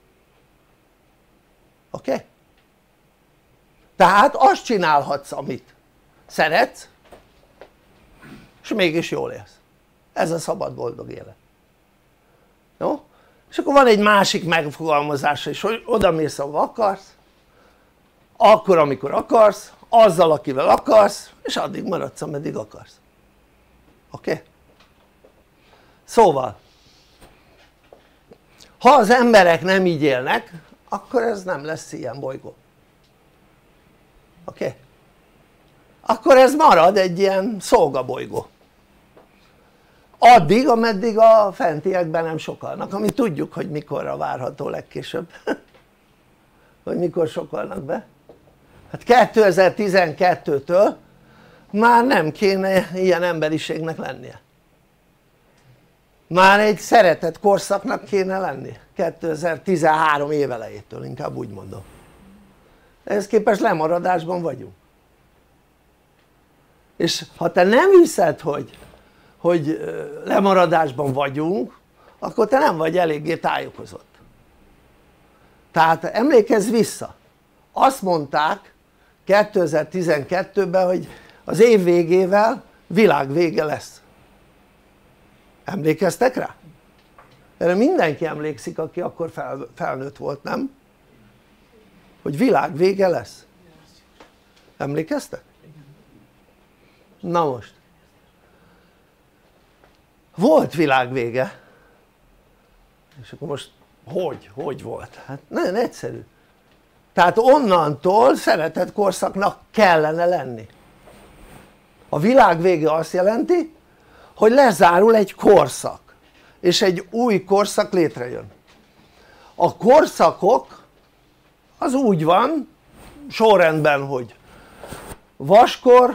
Oké? Okay? Tehát azt csinálhatsz, amit szeretsz, és mégis jól élsz. Ez a szabad, boldog élet. Jó? És akkor van egy másik megfogalmazása is, hogy oda mész, ahova akarsz, akkor amikor akarsz, azzal akivel akarsz, és addig maradsz ameddig akarsz. Oké? Okay? Szóval ha az emberek nem így élnek, akkor ez nem lesz ilyen bolygó. Oké? Okay? Akkor ez marad egy ilyen szolgabolygó. Addig, ameddig a fentiekben nem sokalnak, ami tudjuk, hogy mikorra várható legkésőbb. Hogy mikor sokalnak be. Hát kétezer-tizenkettőtől már nem kéne ilyen emberiségnek lennie. Már egy szeretett korszaknak kéne lenni. kétezer-tizenhárom évelejétől, inkább úgy mondom. Ehhez képest lemaradásban vagyunk. És ha te nem hiszed, hogy, hogy lemaradásban vagyunk, akkor te nem vagy eléggé tájékozott. Tehát emlékezz vissza, azt mondták kétezer-tizenkettőben, hogy az év végével világvége lesz. Emlékeztek rá? Erre mindenki emlékszik, aki akkor fel, felnőtt volt, nem? Hogy világvége lesz. Emlékeztek? Na most volt világvége, és akkor most hogy? Hogy volt? Hát nagyon egyszerű. Tehát onnantól szeretett korszaknak kellene lenni. A világvége azt jelenti, hogy lezárul egy korszak, és egy új korszak létrejön. A korszakok az úgy van sorrendben, hogy vaskor,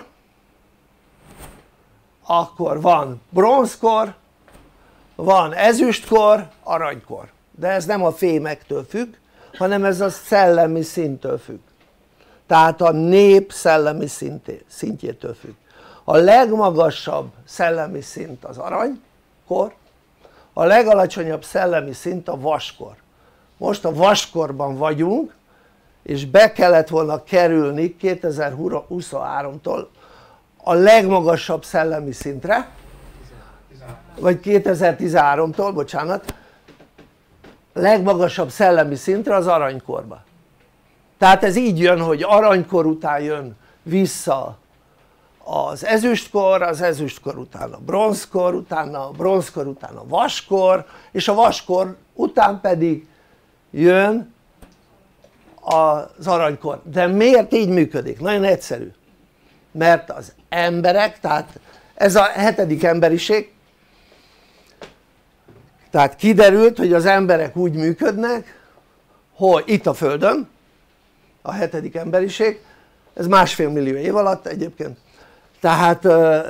akkor van bronzkor, van ezüstkor, aranykor. De ez nem a fémektől függ, hanem ez a szellemi szinttől függ. Tehát a nép szellemi szintjétől függ. A legmagasabb szellemi szint az aranykor, a legalacsonyabb szellemi szint a vaskor. Most a vaskorban vagyunk, és be kellett volna kerülni kétezer-huszonháromtól a legmagasabb szellemi szintre, vagy kétezer-tizenháromtól, bocsánat, legmagasabb szellemi szintre az aranykorba. Tehát ez így jön, hogy aranykor után jön vissza az ezüstkor, az ezüstkor után a bronzkor, utána a bronzkor után a vaskor, és a vaskor után pedig jön az aranykor. De miért így működik? Nagyon egyszerű. Mert az emberek, tehát ez a hetedik emberiség, tehát kiderült, hogy az emberek úgy működnek, hogy itt a Földön, a hetedik emberiség, ez másfél millió év alatt egyébként, tehát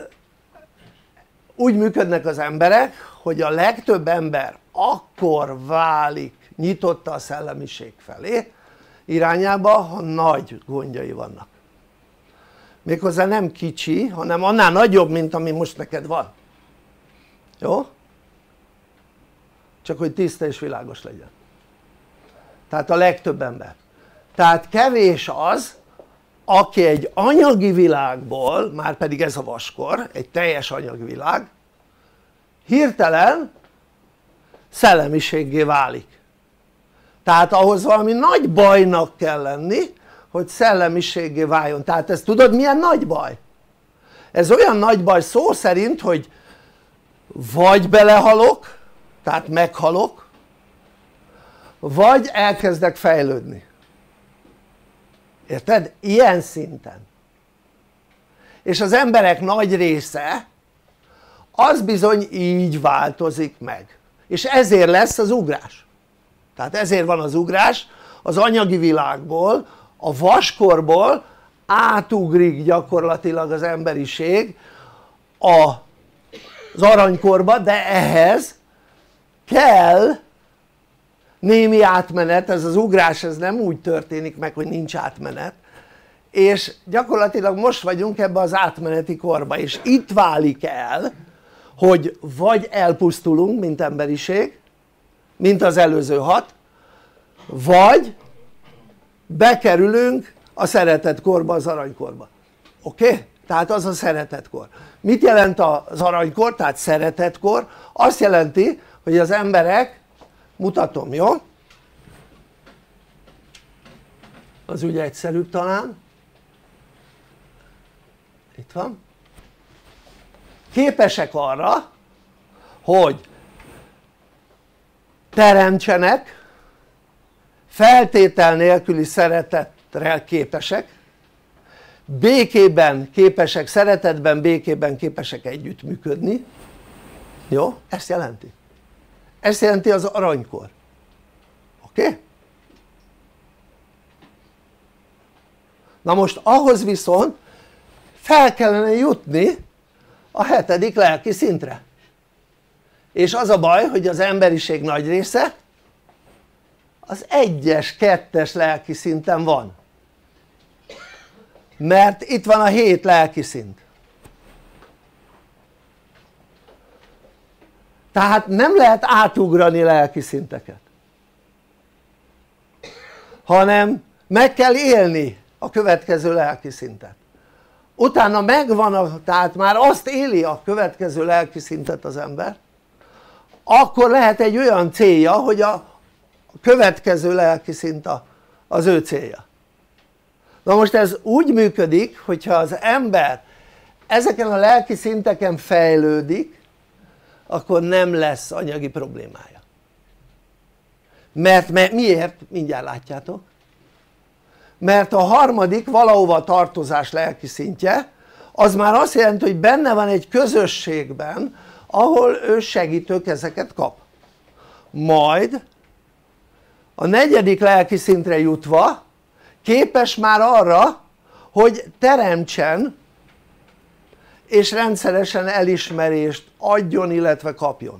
úgy működnek az emberek, hogy a legtöbb ember akkor válik nyitotta a szellemiség felé irányába, ha nagy gondjai vannak. Méghozzá nem kicsi, hanem annál nagyobb, mint ami most neked van. Jó? Csak hogy tiszta és világos legyen. Tehát a legtöbb ember. Tehát kevés az, aki egy anyagi világból, már pedig ez a vaskor, egy teljes anyagi világ, hirtelen szellemiséggé válik. Tehát ahhoz valami nagy bajnak kell lenni, hogy szellemiséggé váljon. Tehát ezt tudod milyen nagy baj? Ez olyan nagy baj szó szerint, hogy vagy belehalok, tehát meghalok, vagy elkezdek fejlődni. Érted? Ilyen szinten. És az emberek nagy része az bizony így változik meg. És ezért lesz az ugrás. Tehát ezért van az ugrás, az anyagi világból, a vaskorból átugrik gyakorlatilag az emberiség az aranykorba, de ehhez kell némi átmenet, ez az ugrás ez nem úgy történik meg, hogy nincs átmenet, és gyakorlatilag most vagyunk ebbe az átmeneti korba, és itt válik el, hogy vagy elpusztulunk, mint emberiség, mint az előző hat, vagy bekerülünk a szeretetkorba, az aranykorba. Oké? Okay? Tehát az a szeretetkor. Mit jelent az aranykor, tehát szeretetkor? Azt jelenti, hogy az emberek, mutatom, jó? Az ugye egyszerűbb talán. Itt van. Képesek arra, hogy teremtsenek, feltétel nélküli szeretetre képesek, békében képesek, szeretetben, békében képesek együttműködni. Jó? Ezt jelenti. Ezt jelenti az aranykor. Oké? Okay? Na most ahhoz viszont fel kellene jutni a hetedik lelki szintre. És az a baj, hogy az emberiség nagy része az egyes, kettes lelki szinten van. Mert itt van a hét lelki szint. Tehát nem lehet átugrani lelki szinteket, hanem meg kell élni a következő lelki szintet. Utána megvan, a, tehát már azt éli a következő lelki szintet az ember, akkor lehet egy olyan célja, hogy a következő lelki szint az ő célja. Na most ez úgy működik, hogyha az ember ezeken a lelki szinteken fejlődik, akkor nem lesz anyagi problémája. Mert, mert miért? Mindjárt látjátok. Mert a harmadik valahova tartozás lelki szintje, az már azt jelenti, hogy benne van egy közösségben, ahol ő segítőkezeket kap. Majd a negyedik lelki szintre jutva képes már arra, hogy teremtsen és rendszeresen elismerést adjon, illetve kapjon.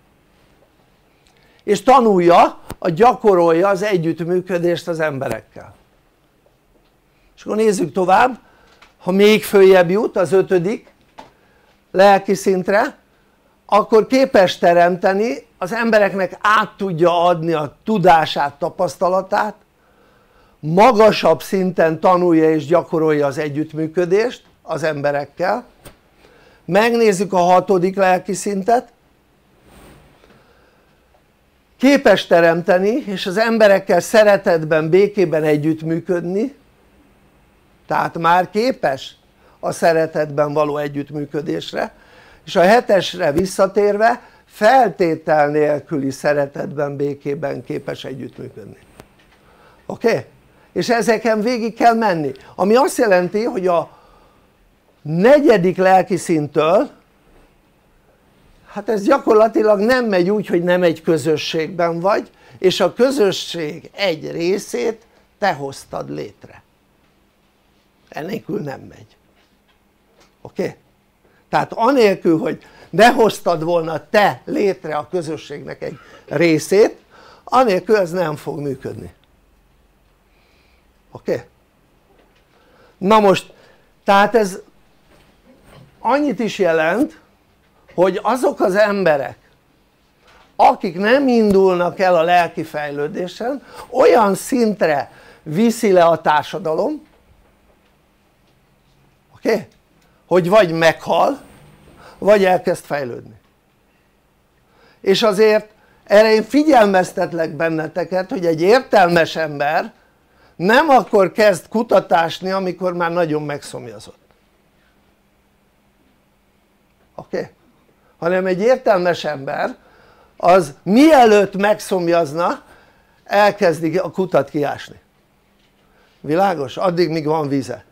És tanulja, a gyakorolja az együttműködést az emberekkel. És akkor nézzük tovább, ha még följebb jut az ötödik lelki szintre, akkor képes teremteni, az embereknek át tudja adni a tudását, tapasztalatát, magasabb szinten tanulja és gyakorolja az együttműködést az emberekkel. Megnézzük a hatodik lelki szintet, képes teremteni és az emberekkel szeretetben, békében együttműködni, tehát már képes a szeretetben való együttműködésre, és a hetesre visszatérve feltétel nélküli szeretetben, békében képes együttműködni. Oké? Okay? És ezeken végig kell menni, ami azt jelenti, hogy a negyedik lelki szinttől, hát ez gyakorlatilag nem megy úgy, hogy nem egy közösségben vagy, és a közösség egy részét te hoztad létre. Ennélkül nem megy. Oké? Okay? Tehát anélkül, hogy ne hoztad volna te létre a közösségnek egy részét, anélkül ez nem fog működni. Oké? Okay? Na most, tehát ez annyit is jelent, hogy azok az emberek, akik nem indulnak el a lelki fejlődésen, olyan szintre viszi le a társadalom, oké? Okay? Hogy vagy meghal vagy elkezd fejlődni, és azért erre én figyelmeztetlek benneteket, hogy egy értelmes ember nem akkor kezd kutatásni amikor már nagyon megszomjazott, oké? Okay? Hanem egy értelmes ember az mielőtt megszomjazna elkezdi a kutat kiásni, világos? Addig míg van víze.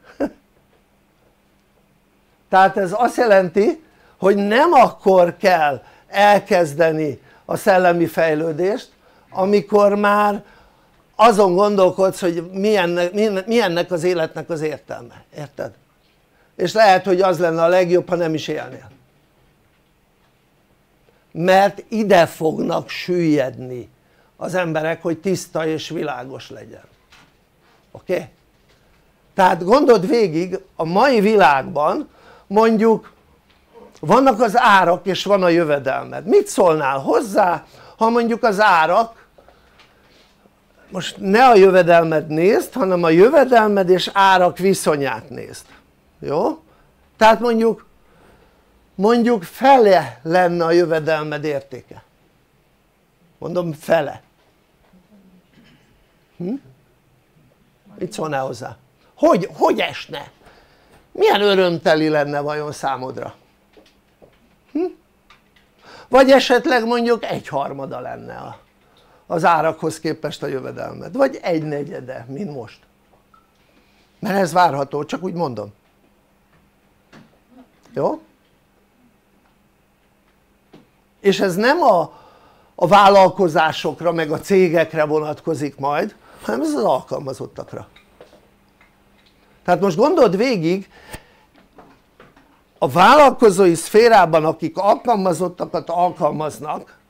Tehát ez azt jelenti hogy nem akkor kell elkezdeni a szellemi fejlődést amikor már azon gondolkodsz hogy milyennek, milyennek az életnek az értelme, érted? És lehet hogy az lenne a legjobb ha nem is élnél, mert ide fognak süllyedni az emberek hogy tiszta és világos legyen, oké? Okay? Tehát gondold végig, a mai világban mondjuk vannak az árak és van a jövedelmed, mit szólnál hozzá ha mondjuk az árak, most ne a jövedelmed nézd hanem a jövedelmed és árak viszonyát nézd, jó? Tehát mondjuk mondjuk fele lenne a jövedelmed értéke, mondom fele, hm? mit szólnál hozzá? Hogy, hogy esne? Milyen örömteli lenne vajon számodra? Hm? Vagy esetleg mondjuk egyharmada lenne a, az árakhoz képest a jövedelmed, vagy egynegyede mint most, mert ez várható, csak úgy mondom, jó? És ez nem a, a vállalkozásokra meg a cégekre vonatkozik majd hanem ez az alkalmazottakra. Tehát most gondold végig, a vállalkozói szférában akik alkalmazottakat alkalmaznak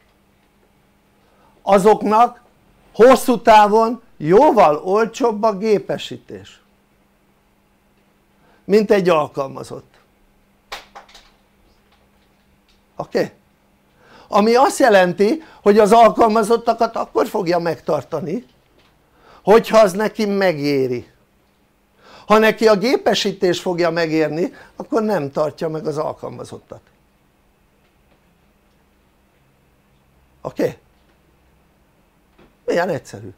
azoknak hosszú távon jóval olcsóbb a gépesítés mint egy alkalmazott, oké? Okay? Ami azt jelenti hogy az alkalmazottakat akkor fogja megtartani hogyha az neki megéri, ha neki a gépesítés fogja megérni akkor nem tartja meg az alkalmazottat, oké? Okay? Milyen egyszerű.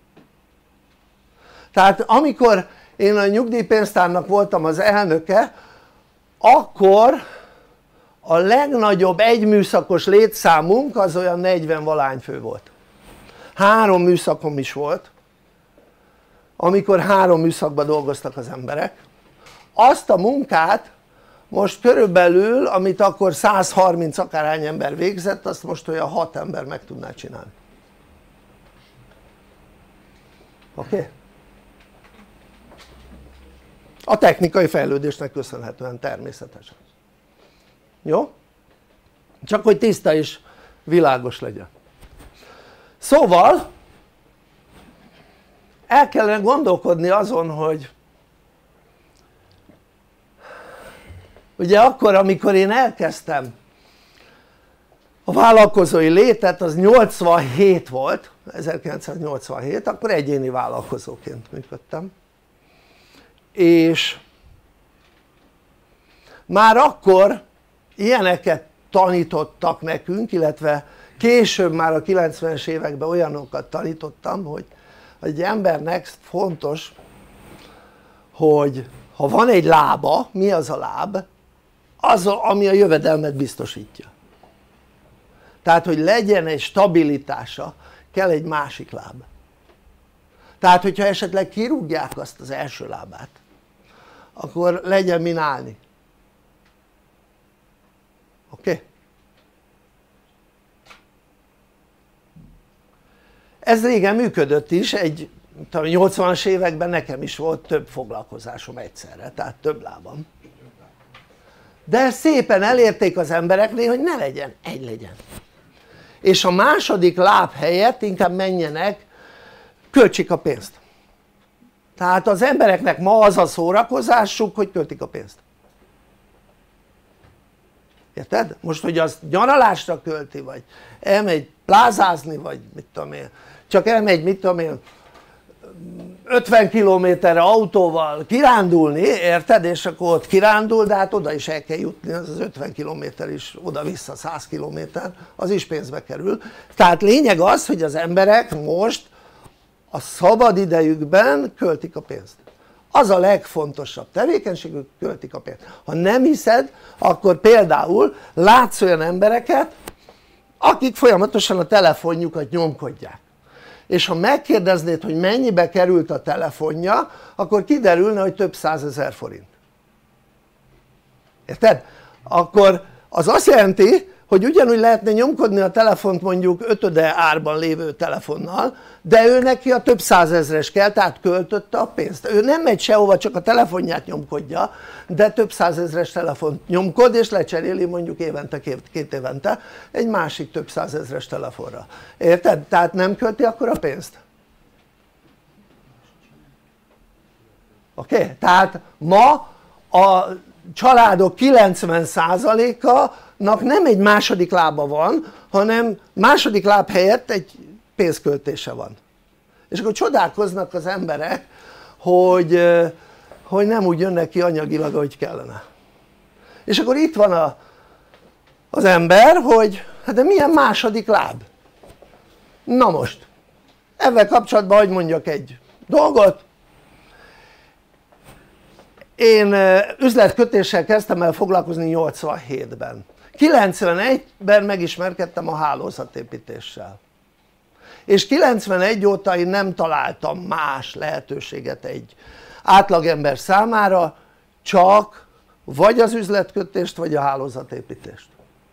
Tehát amikor én a nyugdíjpénztárnak voltam az elnöke akkor a legnagyobb egyműszakos létszámunk az olyan negyven valány fő volt, három műszakom is volt amikor három műszakban dolgoztak az emberek. Azt a munkát most körülbelül amit akkor százharminc akárhány ember végzett azt most olyan hat ember meg tudná csinálni, oké? Okay? A technikai fejlődésnek köszönhetően természetesen, jó? Csak hogy tiszta és világos legyen. Szóval el kellene gondolkodni azon hogy ugye akkor amikor én elkezdtem a vállalkozói létet az nyolcvanhét volt, ezerkilencszáznyolcvanhét, akkor egyéni vállalkozóként működtem, és már akkor ilyeneket tanítottak nekünk, illetve később már a kilencvenes években olyanokat tanítottam hogy egy embernek fontos hogy ha van egy lába, mi az a láb? Az ami a jövedelmet biztosítja, tehát hogy legyen egy stabilitása kell egy másik láb, tehát hogyha esetleg kirúgják azt az első lábát akkor legyen min állni, oké? Okay? Ez régen működött is, egy nyolcvanas években nekem is volt több foglalkozásom egyszerre, tehát több lábam, de szépen elérték az embereknél hogy ne legyen, egy legyen, és a második láb helyett inkább menjenek, költsék a pénzt, tehát az embereknek ma az a szórakozásuk hogy költik a pénzt, érted? Most hogy az nyaralásra költi vagy elmegy plázázni vagy mit tudom én, csak elmegy mit tudom én ötven kilométerre autóval kirándulni, érted? És akkor ott kirándul, de hát oda is el kell jutni, az az ötven kilométer is oda-vissza száz kilométer, az is pénzbe kerül. Tehát lényeg az, hogy az emberek most a szabad idejükben költik a pénzt. Az a legfontosabb tevékenységük, költik a pénzt. Ha nem hiszed, akkor például látsz olyan embereket, akik folyamatosan a telefonjukat nyomkodják. És ha megkérdeznéd, hogy mennyibe került a telefonja, akkor kiderülne, hogy több százezer forint. Érted? Akkor az azt jelenti, hogy ugyanúgy lehetne nyomkodni a telefont mondjuk ötöde árban lévő telefonnal, de ő neki a több százezres kell, tehát költötte a pénzt. Ő nem megy sehova, csak a telefonját nyomkodja, de több százezres telefont nyomkod, és lecseréli mondjuk évente, két, két évente egy másik több százezres telefonra. Érted? Tehát nem költi akkor a pénzt. Oké? Okay? Tehát ma a családok kilencven százalékának nem egy második lába van, hanem második láb helyett egy pénzköltése van. És akkor csodálkoznak az emberek, hogy, hogy nem úgy jönnek ki anyagilag, ahogy kellene. És akkor itt van a, az ember, hogy hát de milyen második láb? Na most, ezzel kapcsolatban hadd mondjak egy dolgot. Én üzletkötéssel kezdtem el foglalkozni nyolcvanhétben. kilencvenegyben megismerkedtem a hálózatépítéssel. És kilencvenegy óta én nem találtam más lehetőséget egy átlagember számára, csak vagy az üzletkötést, vagy a hálózatépítést.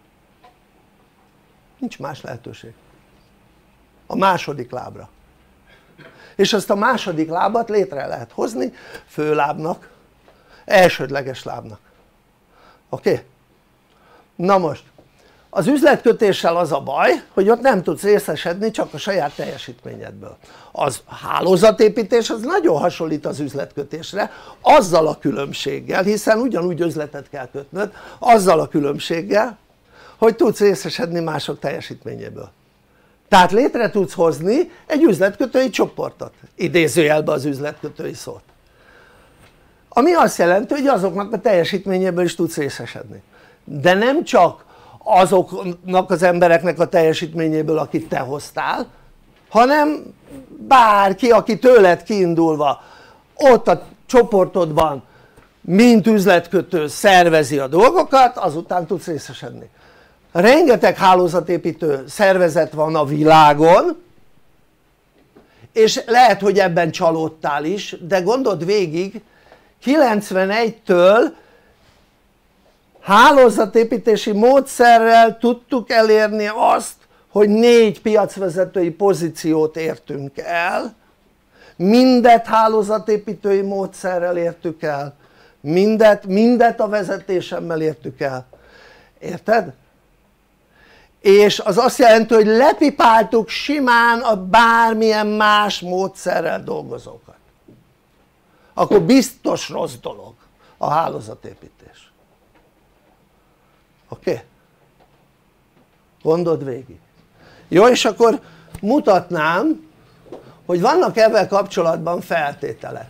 Nincs más lehetőség. A második lábra. És azt a második lábat létre lehet hozni főlábnak, elsődleges lábnak. Oké? Okay? Na most, az üzletkötéssel az a baj, hogy ott nem tudsz részesedni csak a saját teljesítményedből. Az hálózatépítés az nagyon hasonlít az üzletkötésre, azzal a különbséggel, hiszen ugyanúgy üzletet kell kötnöd, azzal a különbséggel, hogy tudsz részesedni mások teljesítményéből. Tehát létre tudsz hozni egy üzletkötői csoportot, idézőjelbe az üzletkötői szót, ami azt jelenti, hogy azoknak a teljesítményéből is tudsz részesedni, de nem csak azoknak az embereknek a teljesítményéből, akit te hoztál, hanem bárki, aki tőled kiindulva ott a csoportodban mint üzletkötő szervezi a dolgokat, azután tudsz részesedni. Rengeteg hálózatépítő szervezet van a világon, és lehet, hogy ebben csalódtál is, de gondold végig, kilencvenegytől hálózatépítési módszerrel tudtuk elérni azt, hogy négy piacvezetői pozíciót értünk el, mindet hálózatépítői módszerrel értük el, mindet, mindet a vezetésemmel értük el, érted? És az azt jelenti, hogy lepipáltuk simán a bármilyen más módszerrel dolgozókat. Akkor biztos rossz dolog a hálózatépítés. Oké? Okay? Gondold végig. Jó, és akkor mutatnám, hogy vannak ezzel kapcsolatban feltételek.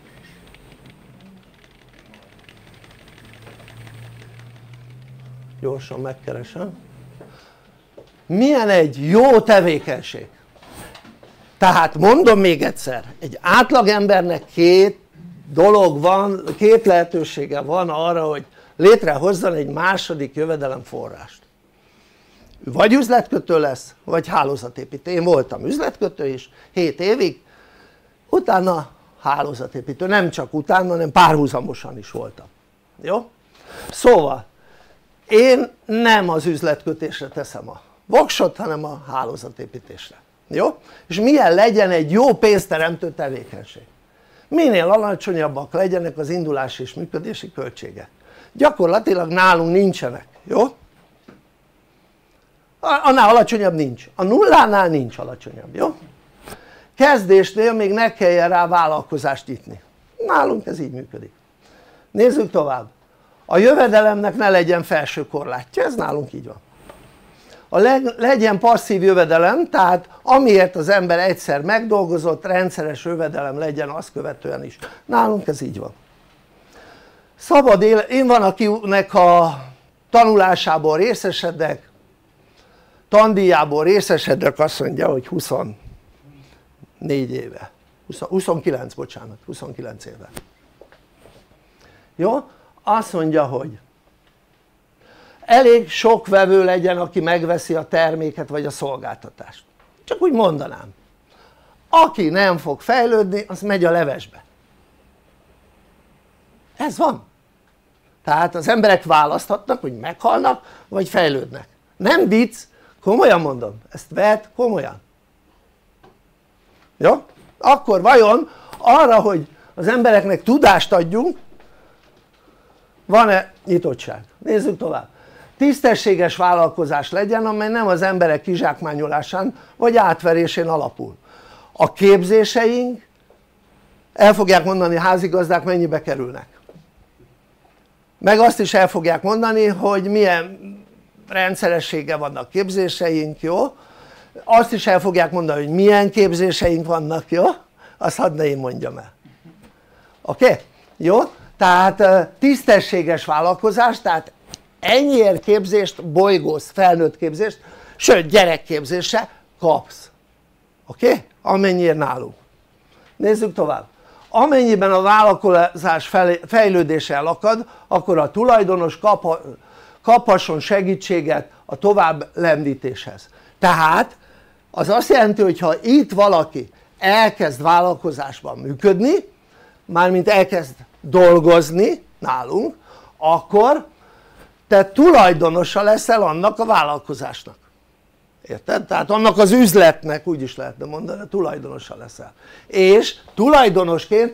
Gyorsan megkeresem. Milyen egy jó tevékenység? Tehát mondom még egyszer, egy átlagembernek két dolog van, két lehetősége van arra, hogy létrehozzon egy második jövedelemforrást. Vagy üzletkötő lesz, vagy hálózatépítő. Én voltam üzletkötő is hét évig, utána hálózatépítő, nem csak utána, hanem párhuzamosan is voltam. Jó? Szóval én nem az üzletkötésre teszem a voksot, hanem a hálózatépítésre. Jó? És milyen legyen egy jó pénzteremtő tevékenység? Minél alacsonyabbak legyenek az indulási és működési költségek. Gyakorlatilag nálunk nincsenek. Jó? Annál alacsonyabb nincs, a nullánál nincs alacsonyabb. Jó? Kezdésnél még ne kelljen rá vállalkozást nyitni. Nálunk ez így működik. Nézzük tovább. A jövedelemnek ne legyen felső korlátja, ez nálunk így van. a leg, legyen passzív jövedelem, tehát amiért az ember egyszer megdolgozott, rendszeres jövedelem legyen azt követően is. Nálunk ez így van. Szabad élet, én van akinek a tanulásából részesedek, tandíjából részesedek, azt mondja, hogy huszonnégy éve, huszonkilenc, bocsánat, huszonkilenc éve. Jó? Azt mondja, hogy elég sok vevő legyen, aki megveszi a terméket vagy a szolgáltatást. Csak úgy mondanám. Aki nem fog fejlődni, az megy a levesbe. Ez van. Tehát az emberek választhatnak, hogy meghalnak, vagy fejlődnek. Nem vicc, komolyan mondom, ezt vedd komolyan. Jó? Akkor vajon arra, hogy az embereknek tudást adjunk, van-e nyitottság? Nézzük tovább. Tisztességes vállalkozás legyen, amely nem az emberek kizsákmányolásán vagy átverésén alapul. A képzéseink, el fogják mondani házigazdák mennyibe kerülnek, meg azt is el fogják mondani, hogy milyen rendszerességgel vannak képzéseink, jó? Azt is el fogják mondani, hogy milyen képzéseink vannak, jó? Azt hadd ne én mondjam el. Oké? Okay? Jó? Tehát tisztességes vállalkozás, tehát ennyiért képzést bolygósz, felnőtt képzést, sőt gyerekképzésre kapsz. Oké? Okay? Amennyiért nálunk. Nézzük tovább. Amennyiben a vállalkozás fejlődése elakad, akkor a tulajdonos kaphasson segítséget a tovább lendítéshez. Tehát az azt jelenti, hogy ha itt valaki elkezd vállalkozásban működni, mármint elkezd dolgozni nálunk, akkor te tulajdonosa leszel annak a vállalkozásnak. Érted? Tehát annak az üzletnek, úgy is lehetne mondani, tulajdonosa leszel. És tulajdonosként,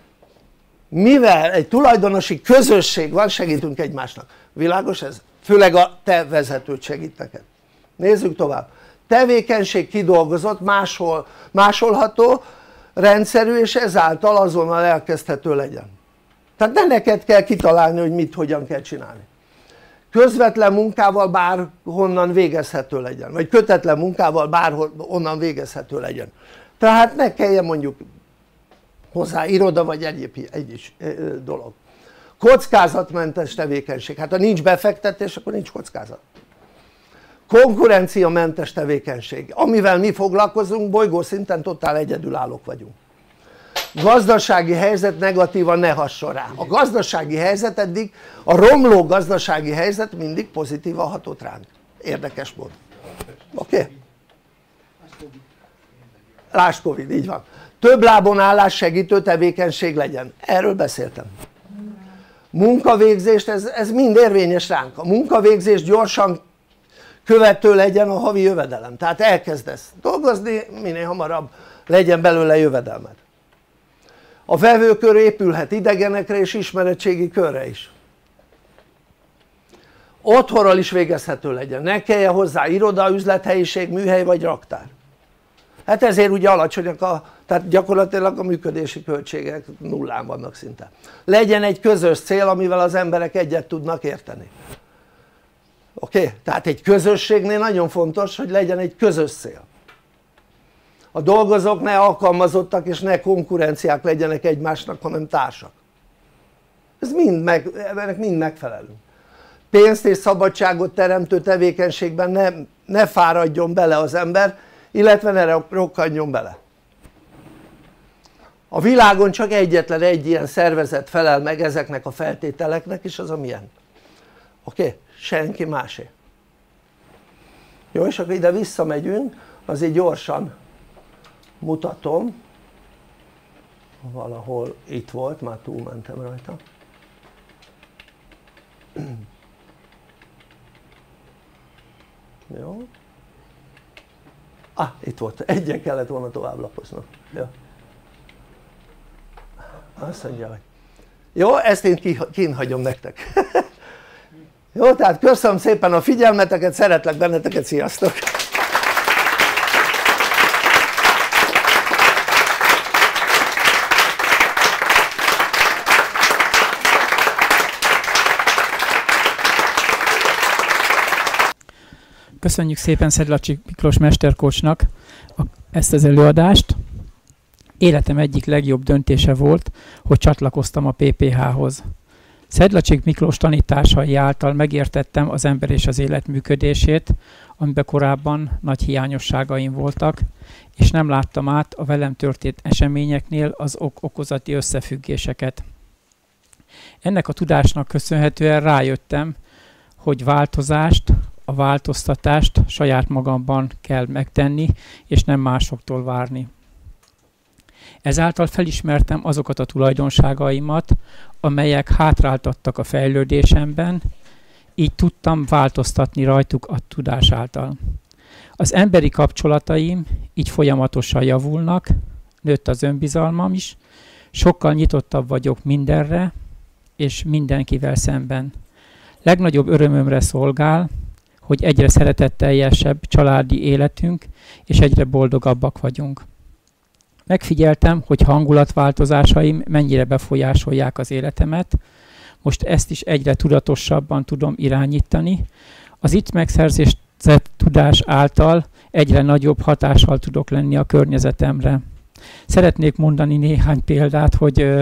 mivel egy tulajdonosi közösség van, segítünk egymásnak. Világos ez? Főleg a te vezetőt segít neked. Nézzük tovább. Tevékenység kidolgozott, máshol, másolható, rendszerű, és ezáltal azonnal elkezdhető legyen. Tehát ne neked kell kitalálni, hogy mit, hogyan kell csinálni. Közvetlen munkával bárhonnan végezhető legyen, vagy kötetlen munkával bárhonnan végezhető legyen. Tehát ne kelljen mondjuk hozzá iroda vagy egyéb egy dolog. Kockázatmentes tevékenység, hát ha nincs befektetés, akkor nincs kockázat. Konkurenciamentes tevékenység, amivel mi foglalkozunk, bolygószinten totál egyedülállók vagyunk. Gazdasági helyzet negatívan ne hasson rá. A gazdasági helyzet eddig, a romló gazdasági helyzet mindig pozitívan hatott ránk. Érdekes módon. Oké? Okay? Lásd Covid, így van. Több lábon állás segítő tevékenység legyen. Erről beszéltem. Munkavégzést, ez, ez mind érvényes ránk. A munkavégzés gyorsan követő legyen a havi jövedelem. Tehát elkezdesz dolgozni, minél hamarabb legyen belőle jövedelmed. A vevőkör épülhet idegenekre és ismeretségi körre is. Otthonról is végezhető legyen, ne kelljen hozzá iroda, üzlethelyiség, műhely vagy raktár. Hát ezért ugye alacsonyak a, tehát gyakorlatilag a működési költségek nullán vannak szinte. Legyen egy közös cél, amivel az emberek egyet tudnak érteni. Oké? Okay? Tehát egy közösségnél nagyon fontos, hogy legyen egy közös cél. A dolgozók ne alkalmazottak és ne konkurenciák legyenek egymásnak, hanem társak. Ez mind, meg, ennek mind megfelelünk. Pénzt és szabadságot teremtő tevékenységben ne, ne fáradjon bele az ember, illetve ne rokkadjon bele. A világon csak egyetlen egy ilyen szervezet felel meg ezeknek a feltételeknek, és az a milyen. Oké? Okay? Senki másé. Jó, és akkor ide visszamegyünk, azért gyorsan mutatom, valahol itt volt, már túlmentem rajta. Jó. Ah, itt volt, egyen kellett volna tovább lapoznom. Jó. Azt mondja, hogy jó, ezt én kint hagyom nektek. Jó, tehát köszönöm szépen a figyelmeteket, szeretlek benneteket, sziasztok! Köszönjük szépen Szedlacsik Miklós mesterkócsnak ezt az előadást. Életem egyik legjobb döntése volt, hogy csatlakoztam a pé pé há-hoz. Szedlacsik Miklós tanításai által megértettem az ember és az élet működését, amiben korábban nagy hiányosságaim voltak, és nem láttam át a velem történt eseményeknél az ok-okozati összefüggéseket. Ennek a tudásnak köszönhetően rájöttem, hogy változást, a változtatást saját magamban kell megtenni, és nem másoktól várni. Ezáltal felismertem azokat a tulajdonságaimat, amelyek hátráltattak a fejlődésemben, így tudtam változtatni rajtuk a tudás által. Az emberi kapcsolataim így folyamatosan javulnak, nőtt az önbizalmam is, sokkal nyitottabb vagyok mindenre, és mindenkivel szemben. Legnagyobb örömömre szolgál, hogy egyre szeretetteljesebb családi életünk, és egyre boldogabbak vagyunk. Megfigyeltem, hogy hangulatváltozásaim mennyire befolyásolják az életemet, most ezt is egyre tudatosabban tudom irányítani. Az itt megszerzett tudás által egyre nagyobb hatással tudok lenni a környezetemre. Szeretnék mondani néhány példát, hogy, ö,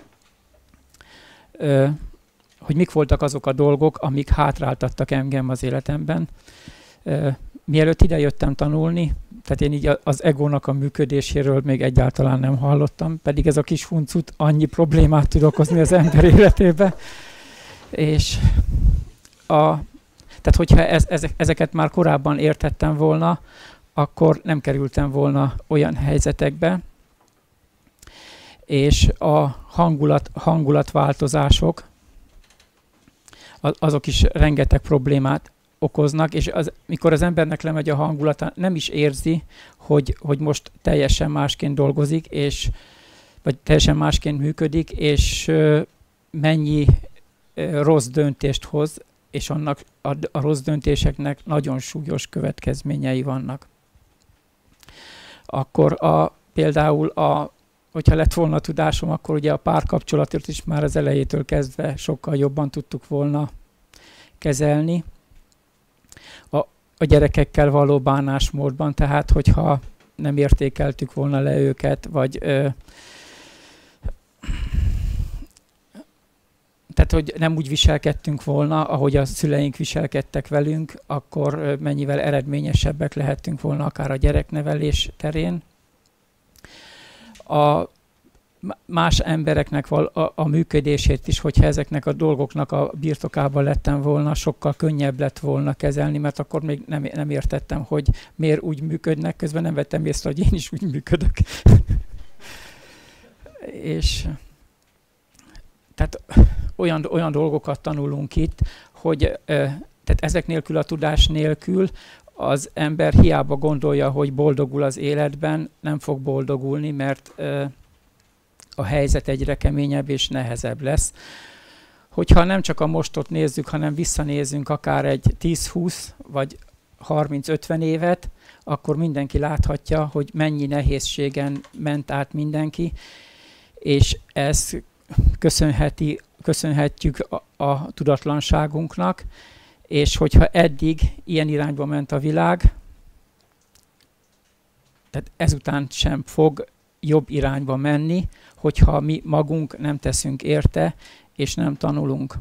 ö, hogy mik voltak azok a dolgok, amik hátráltattak engem az életemben. Ö, mielőtt ide jöttem tanulni, tehát én így az egónak a működéséről még egyáltalán nem hallottam, pedig ez a kis huncut annyi problémát tud okozni az ember életébe. És a, tehát hogyha ez, ezek, ezeket már korábban értettem volna, akkor nem kerültem volna olyan helyzetekbe, és a hangulat, hangulatváltozások, azok is rengeteg problémát okoznak, és az, mikor az embernek lemegy a hangulata, nem is érzi, hogy, hogy most teljesen másként dolgozik, és, vagy teljesen másként működik, és ö, mennyi ö, rossz döntést hoz, és annak a, a rossz döntéseknek nagyon súlyos következményei vannak. Akkor a, például, a, hogyha lett volna tudásom, akkor ugye a párkapcsolatot is már az elejétől kezdve sokkal jobban tudtuk volna kezelni. A gyerekekkel való bánásmódban, tehát hogyha nem értékeltük volna le őket, vagy ö, tehát, hogy nem úgy viselkedtünk volna, ahogy a szüleink viselkedtek velünk, akkor ö, mennyivel eredményesebbek lehettünk volna akár a gyereknevelés terén. A más embereknek a, a, a működését is, hogyha ezeknek a dolgoknak a birtokában lettem volna, sokkal könnyebb lett volna kezelni, mert akkor még nem, nem értettem, hogy miért úgy működnek, közben nem vettem észre, hogy én is úgy működök. És tehát olyan, olyan dolgokat tanulunk itt, hogy tehát ezek nélkül, a tudás nélkül az ember hiába gondolja, hogy boldogul az életben, nem fog boldogulni, mert a helyzet egyre keményebb és nehezebb lesz. Hogyha nem csak a mostot nézzük, hanem visszanézzünk akár egy tíz-húsz vagy harminc-ötven évet, akkor mindenki láthatja, hogy mennyi nehézségen ment át mindenki, és ezt köszönheti, köszönhetjük a, a tudatlanságunknak, és hogyha eddig ilyen irányba ment a világ, tehát ezután sem fog jobb irányba menni, hogyha mi magunk nem teszünk érte, és nem tanulunk.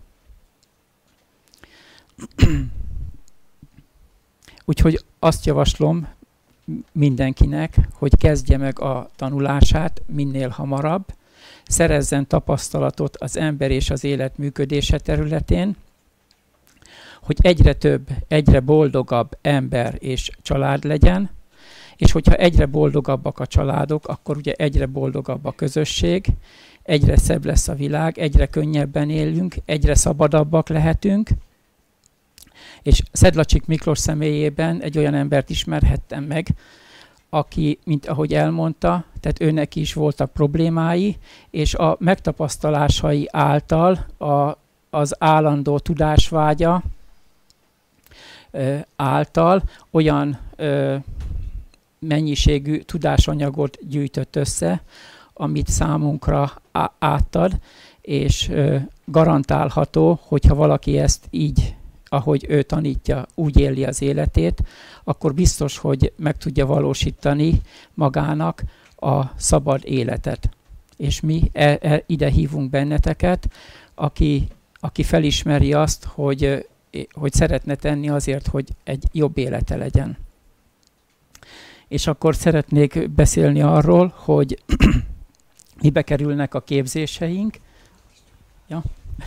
Úgyhogy azt javaslom mindenkinek, hogy kezdje meg a tanulását minél hamarabb, szerezzen tapasztalatot az ember és az élet működése területén, hogy egyre több, egyre boldogabb ember és család legyen, és hogyha egyre boldogabbak a családok, akkor ugye egyre boldogabb a közösség, egyre szebb lesz a világ, egyre könnyebben élünk, egyre szabadabbak lehetünk. És Szedlacsik Miklós személyében egy olyan embert ismerhettem meg, aki, mint ahogy elmondta, tehát őnek is voltak problémái, és a megtapasztalásai által a, az állandó tudásvágya ö, által olyan ö, mennyiségű tudásanyagot gyűjtött össze, amit számunkra átad, és ö, garantálható, hogyha valaki ezt így ahogy ő tanítja, úgy éli az életét, akkor biztos, hogy meg tudja valósítani magának a szabad életet. És mi e, e, ide hívunk benneteket, aki, aki felismeri azt, hogy, hogy szeretne tenni azért, hogy egy jobb élete legyen. És akkor szeretnék beszélni arról, hogy mibe kerülnek a képzéseink. Ja.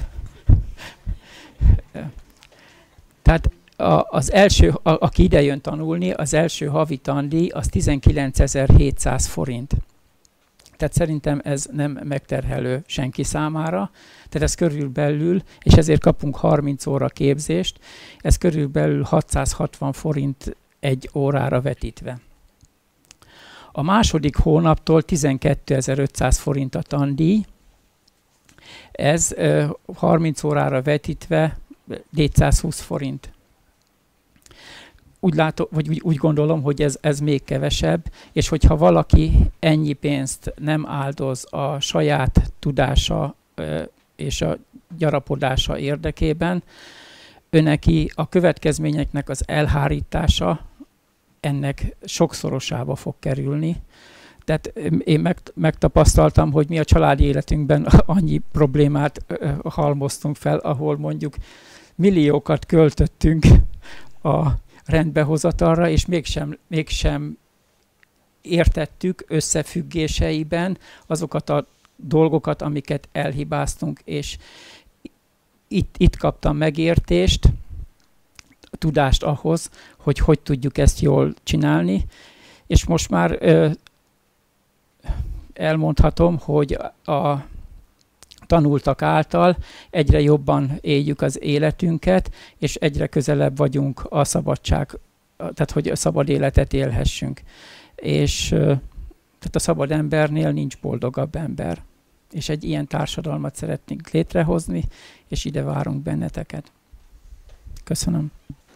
Tehát a, az első, a, aki ide jön tanulni, az első havi tandíj az tizenkilencezer-hétszáz forint. Tehát szerintem ez nem megterhelő senki számára. Tehát ez körülbelül, és ezért kapunk harminc óra képzést, ez körülbelül hatszázhatvan forint egy órára vetítve. A második hónaptól tizenkétezer-ötszáz forint a tandíj, ez harminc órára vetítve négyszázhúsz forint. Úgy, látom, vagy úgy, úgy gondolom, hogy ez, ez még kevesebb, és hogyha valaki ennyi pénzt nem áldoz a saját tudása és a gyarapodása érdekében, őneki a következményeknek az elhárítása ennek sokszorosába fog kerülni. Tehát én meg, megtapasztaltam, hogy mi a családi életünkben annyi problémát halmoztunk fel, ahol mondjuk milliókat költöttünk a rendbehozatalra, és mégsem, mégsem értettük összefüggéseiben azokat a dolgokat, amiket elhibáztunk, és itt, itt kaptam megértést, tudást ahhoz, hogy hogy tudjuk ezt jól csinálni, és most már ö, elmondhatom, hogy a tanultak által egyre jobban éljük az életünket, és egyre közelebb vagyunk a szabadság, tehát hogy a szabad életet élhessünk. És tehát a szabad embernél nincs boldogabb ember. És egy ilyen társadalmat szeretnénk létrehozni, és ide várunk benneteket. Köszönöm.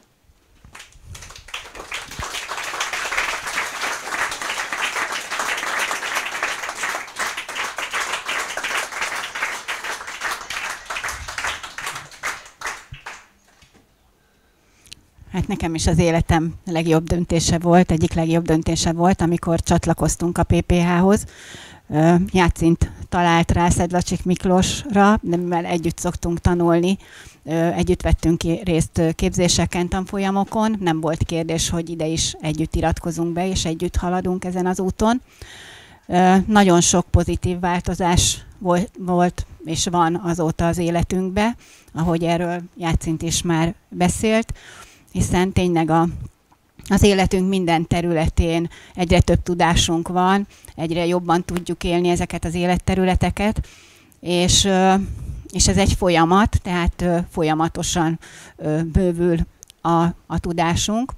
Hát nekem is az életem legjobb döntése volt, egyik legjobb döntése volt, amikor csatlakoztunk a pé pé há-hoz. Játszint talált rá Szedlacsik Miklósra, de mivel együtt szoktunk tanulni, együtt vettünk részt képzéseken, tanfolyamokon, nem volt kérdés, hogy ide is együtt iratkozunk be, és együtt haladunk ezen az úton. Nagyon sok pozitív változás volt, volt és van azóta az életünkbe, ahogy erről Játszint is már beszélt, hiszen tényleg a, az életünk minden területén egyre több tudásunk van, egyre jobban tudjuk élni ezeket az életterületeket, és, és ez egy folyamat, tehát folyamatosan bővül a, a tudásunk.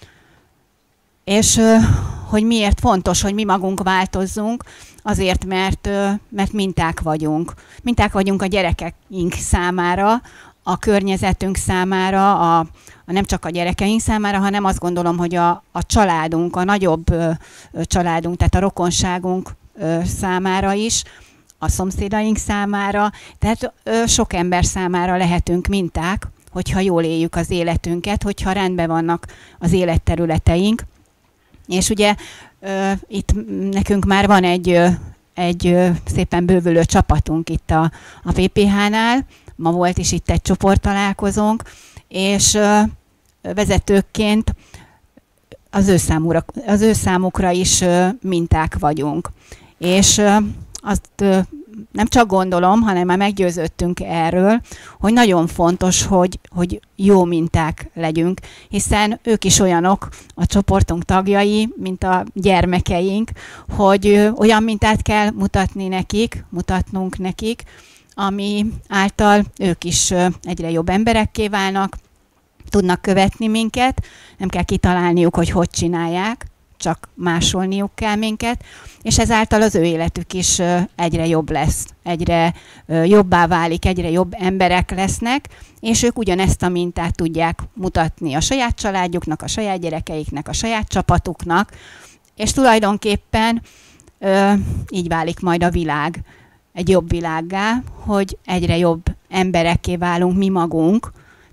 És hogy miért fontos, hogy mi magunk változzunk, azért, mert, mert minták vagyunk. Minták vagyunk a gyerekeink számára, a környezetünk számára, a, a nem csak a gyerekeink számára, hanem azt gondolom, hogy a, a családunk, a nagyobb ö, családunk, tehát a rokonságunk ö, számára is, a szomszédaink számára, tehát ö, sok ember számára lehetünk minták, hogyha jól éljük az életünket, hogyha rendben vannak az életterületeink. És ugye ö, itt nekünk már van egy, ö, egy ö, szépen bővülő csapatunk itt a, a pé pé há-nál, ma volt is itt egy csoporttalálkozónk, és ö, vezetőkként az ő, számúra, az ő számukra is ö, minták vagyunk. És ö, azt ö, nem csak gondolom, hanem már meggyőződtünk erről, hogy nagyon fontos, hogy, hogy jó minták legyünk, hiszen ők is olyanok, a csoportunk tagjai, mint a gyermekeink, hogy ö, olyan mintát kell mutatni nekik, mutatnunk nekik, ami által ők is egyre jobb emberekké válnak, tudnak követni minket, nem kell kitalálniuk, hogy hogy csinálják, csak másolniuk kell minket, és ezáltal az ő életük is egyre jobb lesz, egyre jobbá válik, egyre jobb emberek lesznek, és ők ugyanezt a mintát tudják mutatni a saját családjuknak, a saját gyerekeiknek, a saját csapatuknak, és tulajdonképpen így válik majd a világ egy jobb világgá, hogy egyre jobb emberekké válunk mi magunk,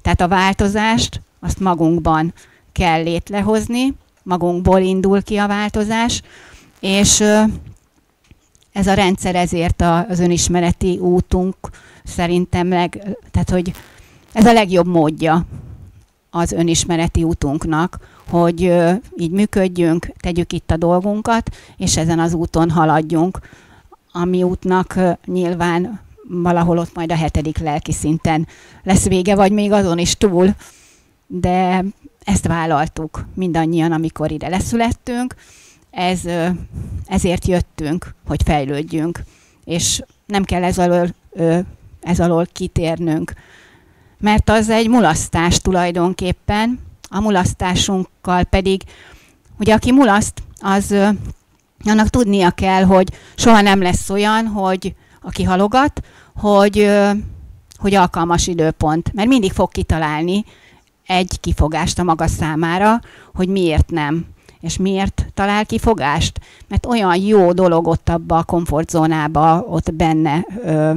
Tehát a változást azt magunkban kell létrehozni, magunkból indul ki a változás, és ez a rendszer ezért az önismereti útunk szerintem, leg, tehát hogy ez a legjobb módja az önismereti útunknak, hogy így működjünk, tegyük itt a dolgunkat, és ezen az úton haladjunk, ami útnak nyilván valahol ott majd a hetedik lelki szinten lesz vége, vagy még azon is túl, de ezt vállaltuk mindannyian, amikor ide leszülettünk, ez, ezért jöttünk, hogy fejlődjünk, és nem kell ez alól, ez alól kitérnünk, mert az egy mulasztás tulajdonképpen, a mulasztásunkkal pedig, ugye aki mulaszt, az annak tudnia kell, hogy soha nem lesz olyan, hogy aki halogat, hogy, hogy alkalmas időpont, mert mindig fog kitalálni egy kifogást a maga számára, hogy miért nem. És miért talál kifogást? Mert olyan jó dolog ott abba a komfortzónába, ott benne ö,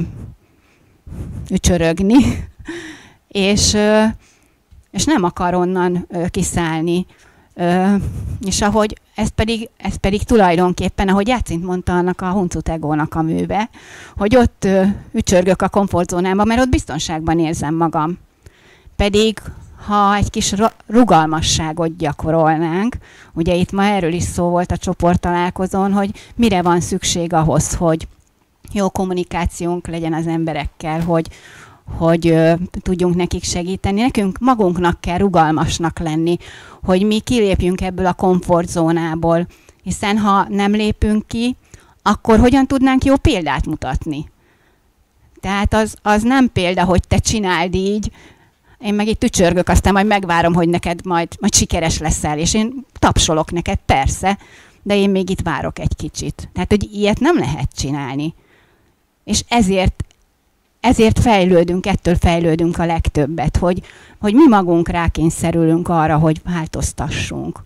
ücsörögni, és, ö, és nem akar onnan ö, kiszállni. Ö, és ahogy ez pedig, ez pedig tulajdonképpen, ahogy Játszint mondta annak a Huncut Egónak a műve, hogy ott ö, ücsörgök a komfortzónába, mert ott biztonságban érzem magam. Pedig ha egy kis rugalmasságot gyakorolnánk, ugye itt ma erről is szó volt a csoporttalálkozón, hogy mire van szükség ahhoz, hogy jó kommunikációnk legyen az emberekkel, hogy, hogy ö, tudjunk nekik segíteni. Nekünk magunknak kell rugalmasnak lenni, hogy mi kilépjünk ebből a komfortzónából, hiszen ha nem lépünk ki, akkor hogyan tudnánk jó példát mutatni? Tehát az, az nem példa, hogy te csináld így, én meg itt ücsörgök, aztán majd megvárom, hogy neked majd, majd sikeres leszel, és én tapsolok neked, persze, de én még itt várok egy kicsit. Tehát, hogy ilyet nem lehet csinálni. És ezért, ezért fejlődünk, ettől fejlődünk a legtöbbet, hogy, hogy mi magunk rákényszerülünk arra, hogy változtassunk.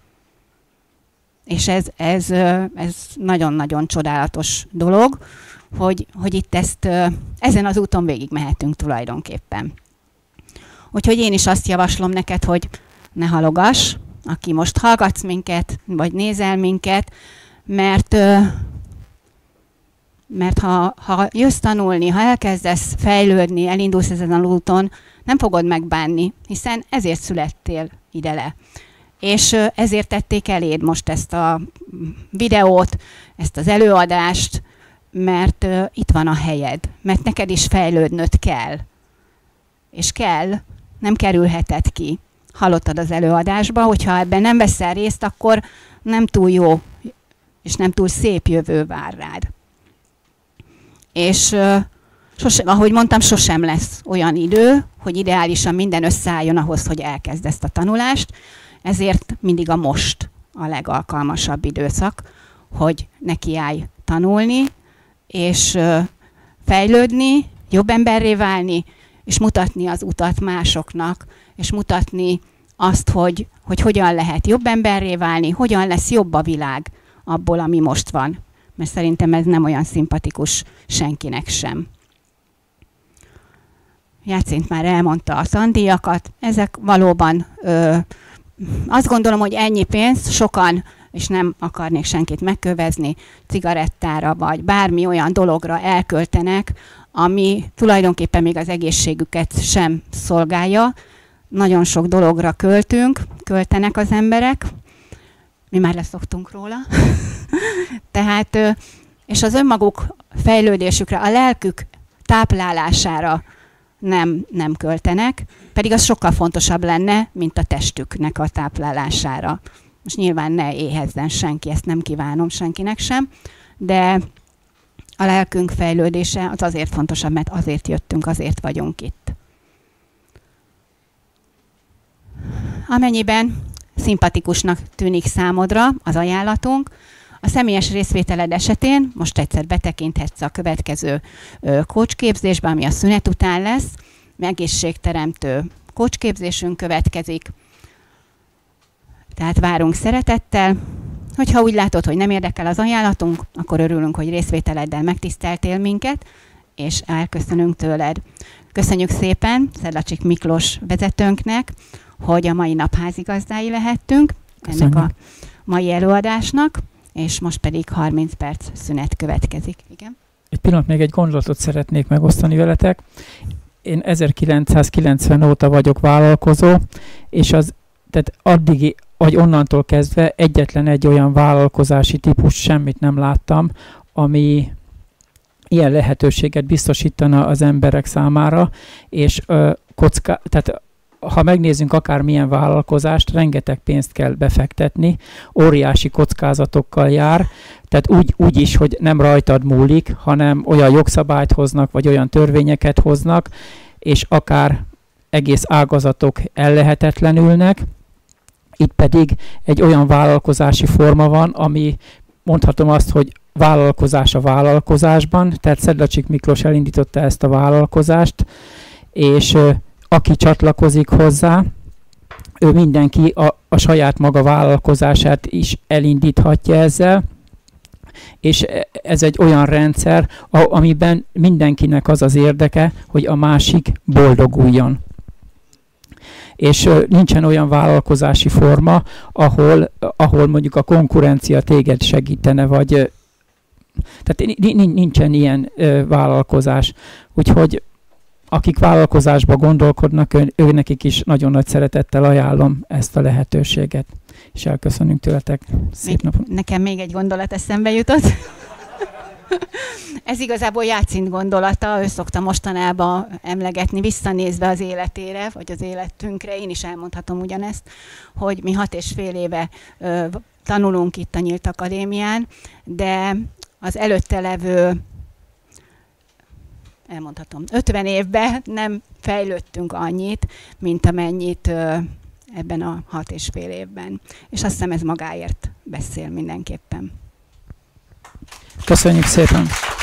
És ez, ez, ez nagyon-nagyon csodálatos dolog, hogy, hogy itt ezt, ezen az úton végig mehetünk tulajdonképpen. Úgyhogy én is azt javaslom neked, hogy ne halogass, aki most hallgatsz minket, vagy nézel minket, mert, mert ha, ha jössz tanulni, ha elkezdesz fejlődni, elindulsz ezen a úton, nem fogod megbánni, hiszen ezért születtél ide le. És ezért tették eléd most ezt a videót, ezt az előadást, mert itt van a helyed, mert neked is fejlődnöd kell. És kell, nem kerülheted ki. Hallottad az előadásba, hogyha ebben nem veszel részt, akkor nem túl jó, és nem túl szép jövő vár rád. És sosem, ahogy mondtam, sosem lesz olyan idő, hogy ideálisan minden összeálljon ahhoz, hogy elkezd ezt a tanulást, ezért mindig a most a legalkalmasabb időszak, hogy nekiállj tanulni, és fejlődni, jobb emberré válni, és mutatni az utat másoknak, és mutatni azt, hogy, hogy hogyan lehet jobb emberré válni, hogyan lesz jobb a világ abból, ami most van. Mert szerintem ez nem olyan szimpatikus senkinek sem. Játszint már elmondta a tandíjakat, ezek valóban ö, azt gondolom, hogy ennyi pénz, sokan, és nem akarnék senkit megkövezni, cigarettára vagy bármi olyan dologra elköltenek, ami tulajdonképpen még az egészségüket sem szolgálja. Nagyon sok dologra költünk, költenek az emberek, mi már leszoktunk róla. Tehát, és az önmaguk fejlődésükre, a lelkük táplálására nem, nem költenek, pedig az sokkal fontosabb lenne, mint a testüknek a táplálására. Most nyilván ne éhezzen senki, ezt nem kívánom senkinek sem, de a lelkünk fejlődése az azért fontosabb, mert azért jöttünk, azért vagyunk itt. Amennyiben szimpatikusnak tűnik számodra az ajánlatunk, a személyes részvételed esetén most egyszer betekinthetsz a következő coachképzésbe, ami a szünet után lesz, egészségteremtő coachképzésünk következik. Tehát várunk szeretettel. Hogyha úgy látod, hogy nem érdekel az ajánlatunk, akkor örülünk, hogy részvételeddel megtiszteltél minket, és elköszönünk tőled. Köszönjük szépen Szedlacsik Miklós vezetőnknek, hogy a mai nap házigazdái lehettünk Köszönjük. ennek a mai előadásnak, és most pedig harminc perc szünet következik. Igen? Egy pillanat, még egy gondolatot szeretnék megosztani veletek. Én ezerkilencszázkilencven óta vagyok vállalkozó, és az, tehát addig, vagy onnantól kezdve egyetlen egy olyan vállalkozási típus semmit nem láttam, ami ilyen lehetőséget biztosítana az emberek számára, és ö, kocká, tehát ha megnézzünk akármilyen vállalkozást, rengeteg pénzt kell befektetni, óriási kockázatokkal jár, tehát úgy, úgy is, hogy nem rajtad múlik, hanem olyan jogszabályt hoznak, vagy olyan törvényeket hoznak, és akár egész ágazatok ellehetetlenülnek. Itt pedig egy olyan vállalkozási forma van, ami mondhatom azt, hogy vállalkozás a vállalkozásban, tehát Szedlacsik Miklós elindította ezt a vállalkozást, és aki csatlakozik hozzá, ő mindenki a, a saját maga vállalkozását is elindíthatja ezzel, és ez egy olyan rendszer, amiben mindenkinek az az érdeke, hogy a másik boldoguljon. És nincsen olyan vállalkozási forma, ahol, ahol mondjuk a konkurencia téged segítene, vagy tehát nincsen ilyen vállalkozás. Úgyhogy akik vállalkozásba gondolkodnak, ő, ő nekik is nagyon nagy szeretettel ajánlom ezt a lehetőséget. És elköszönünk tőletek. Szép napot. Nekem még egy gondolat eszembe jutott. Ez igazából Játszint gondolata, ő szokta mostanában emlegetni, visszanézve az életére, vagy az életünkre, én is elmondhatom ugyanezt, hogy mi hat és fél éve ö, tanulunk itt a Nyílt Akadémián, de az előtte levő, elmondhatom, ötven évben nem fejlődtünk annyit, mint amennyit ö, ebben a hat és fél évben. És azt hiszem ez magáért beszél mindenképpen. Köszönjük szépen!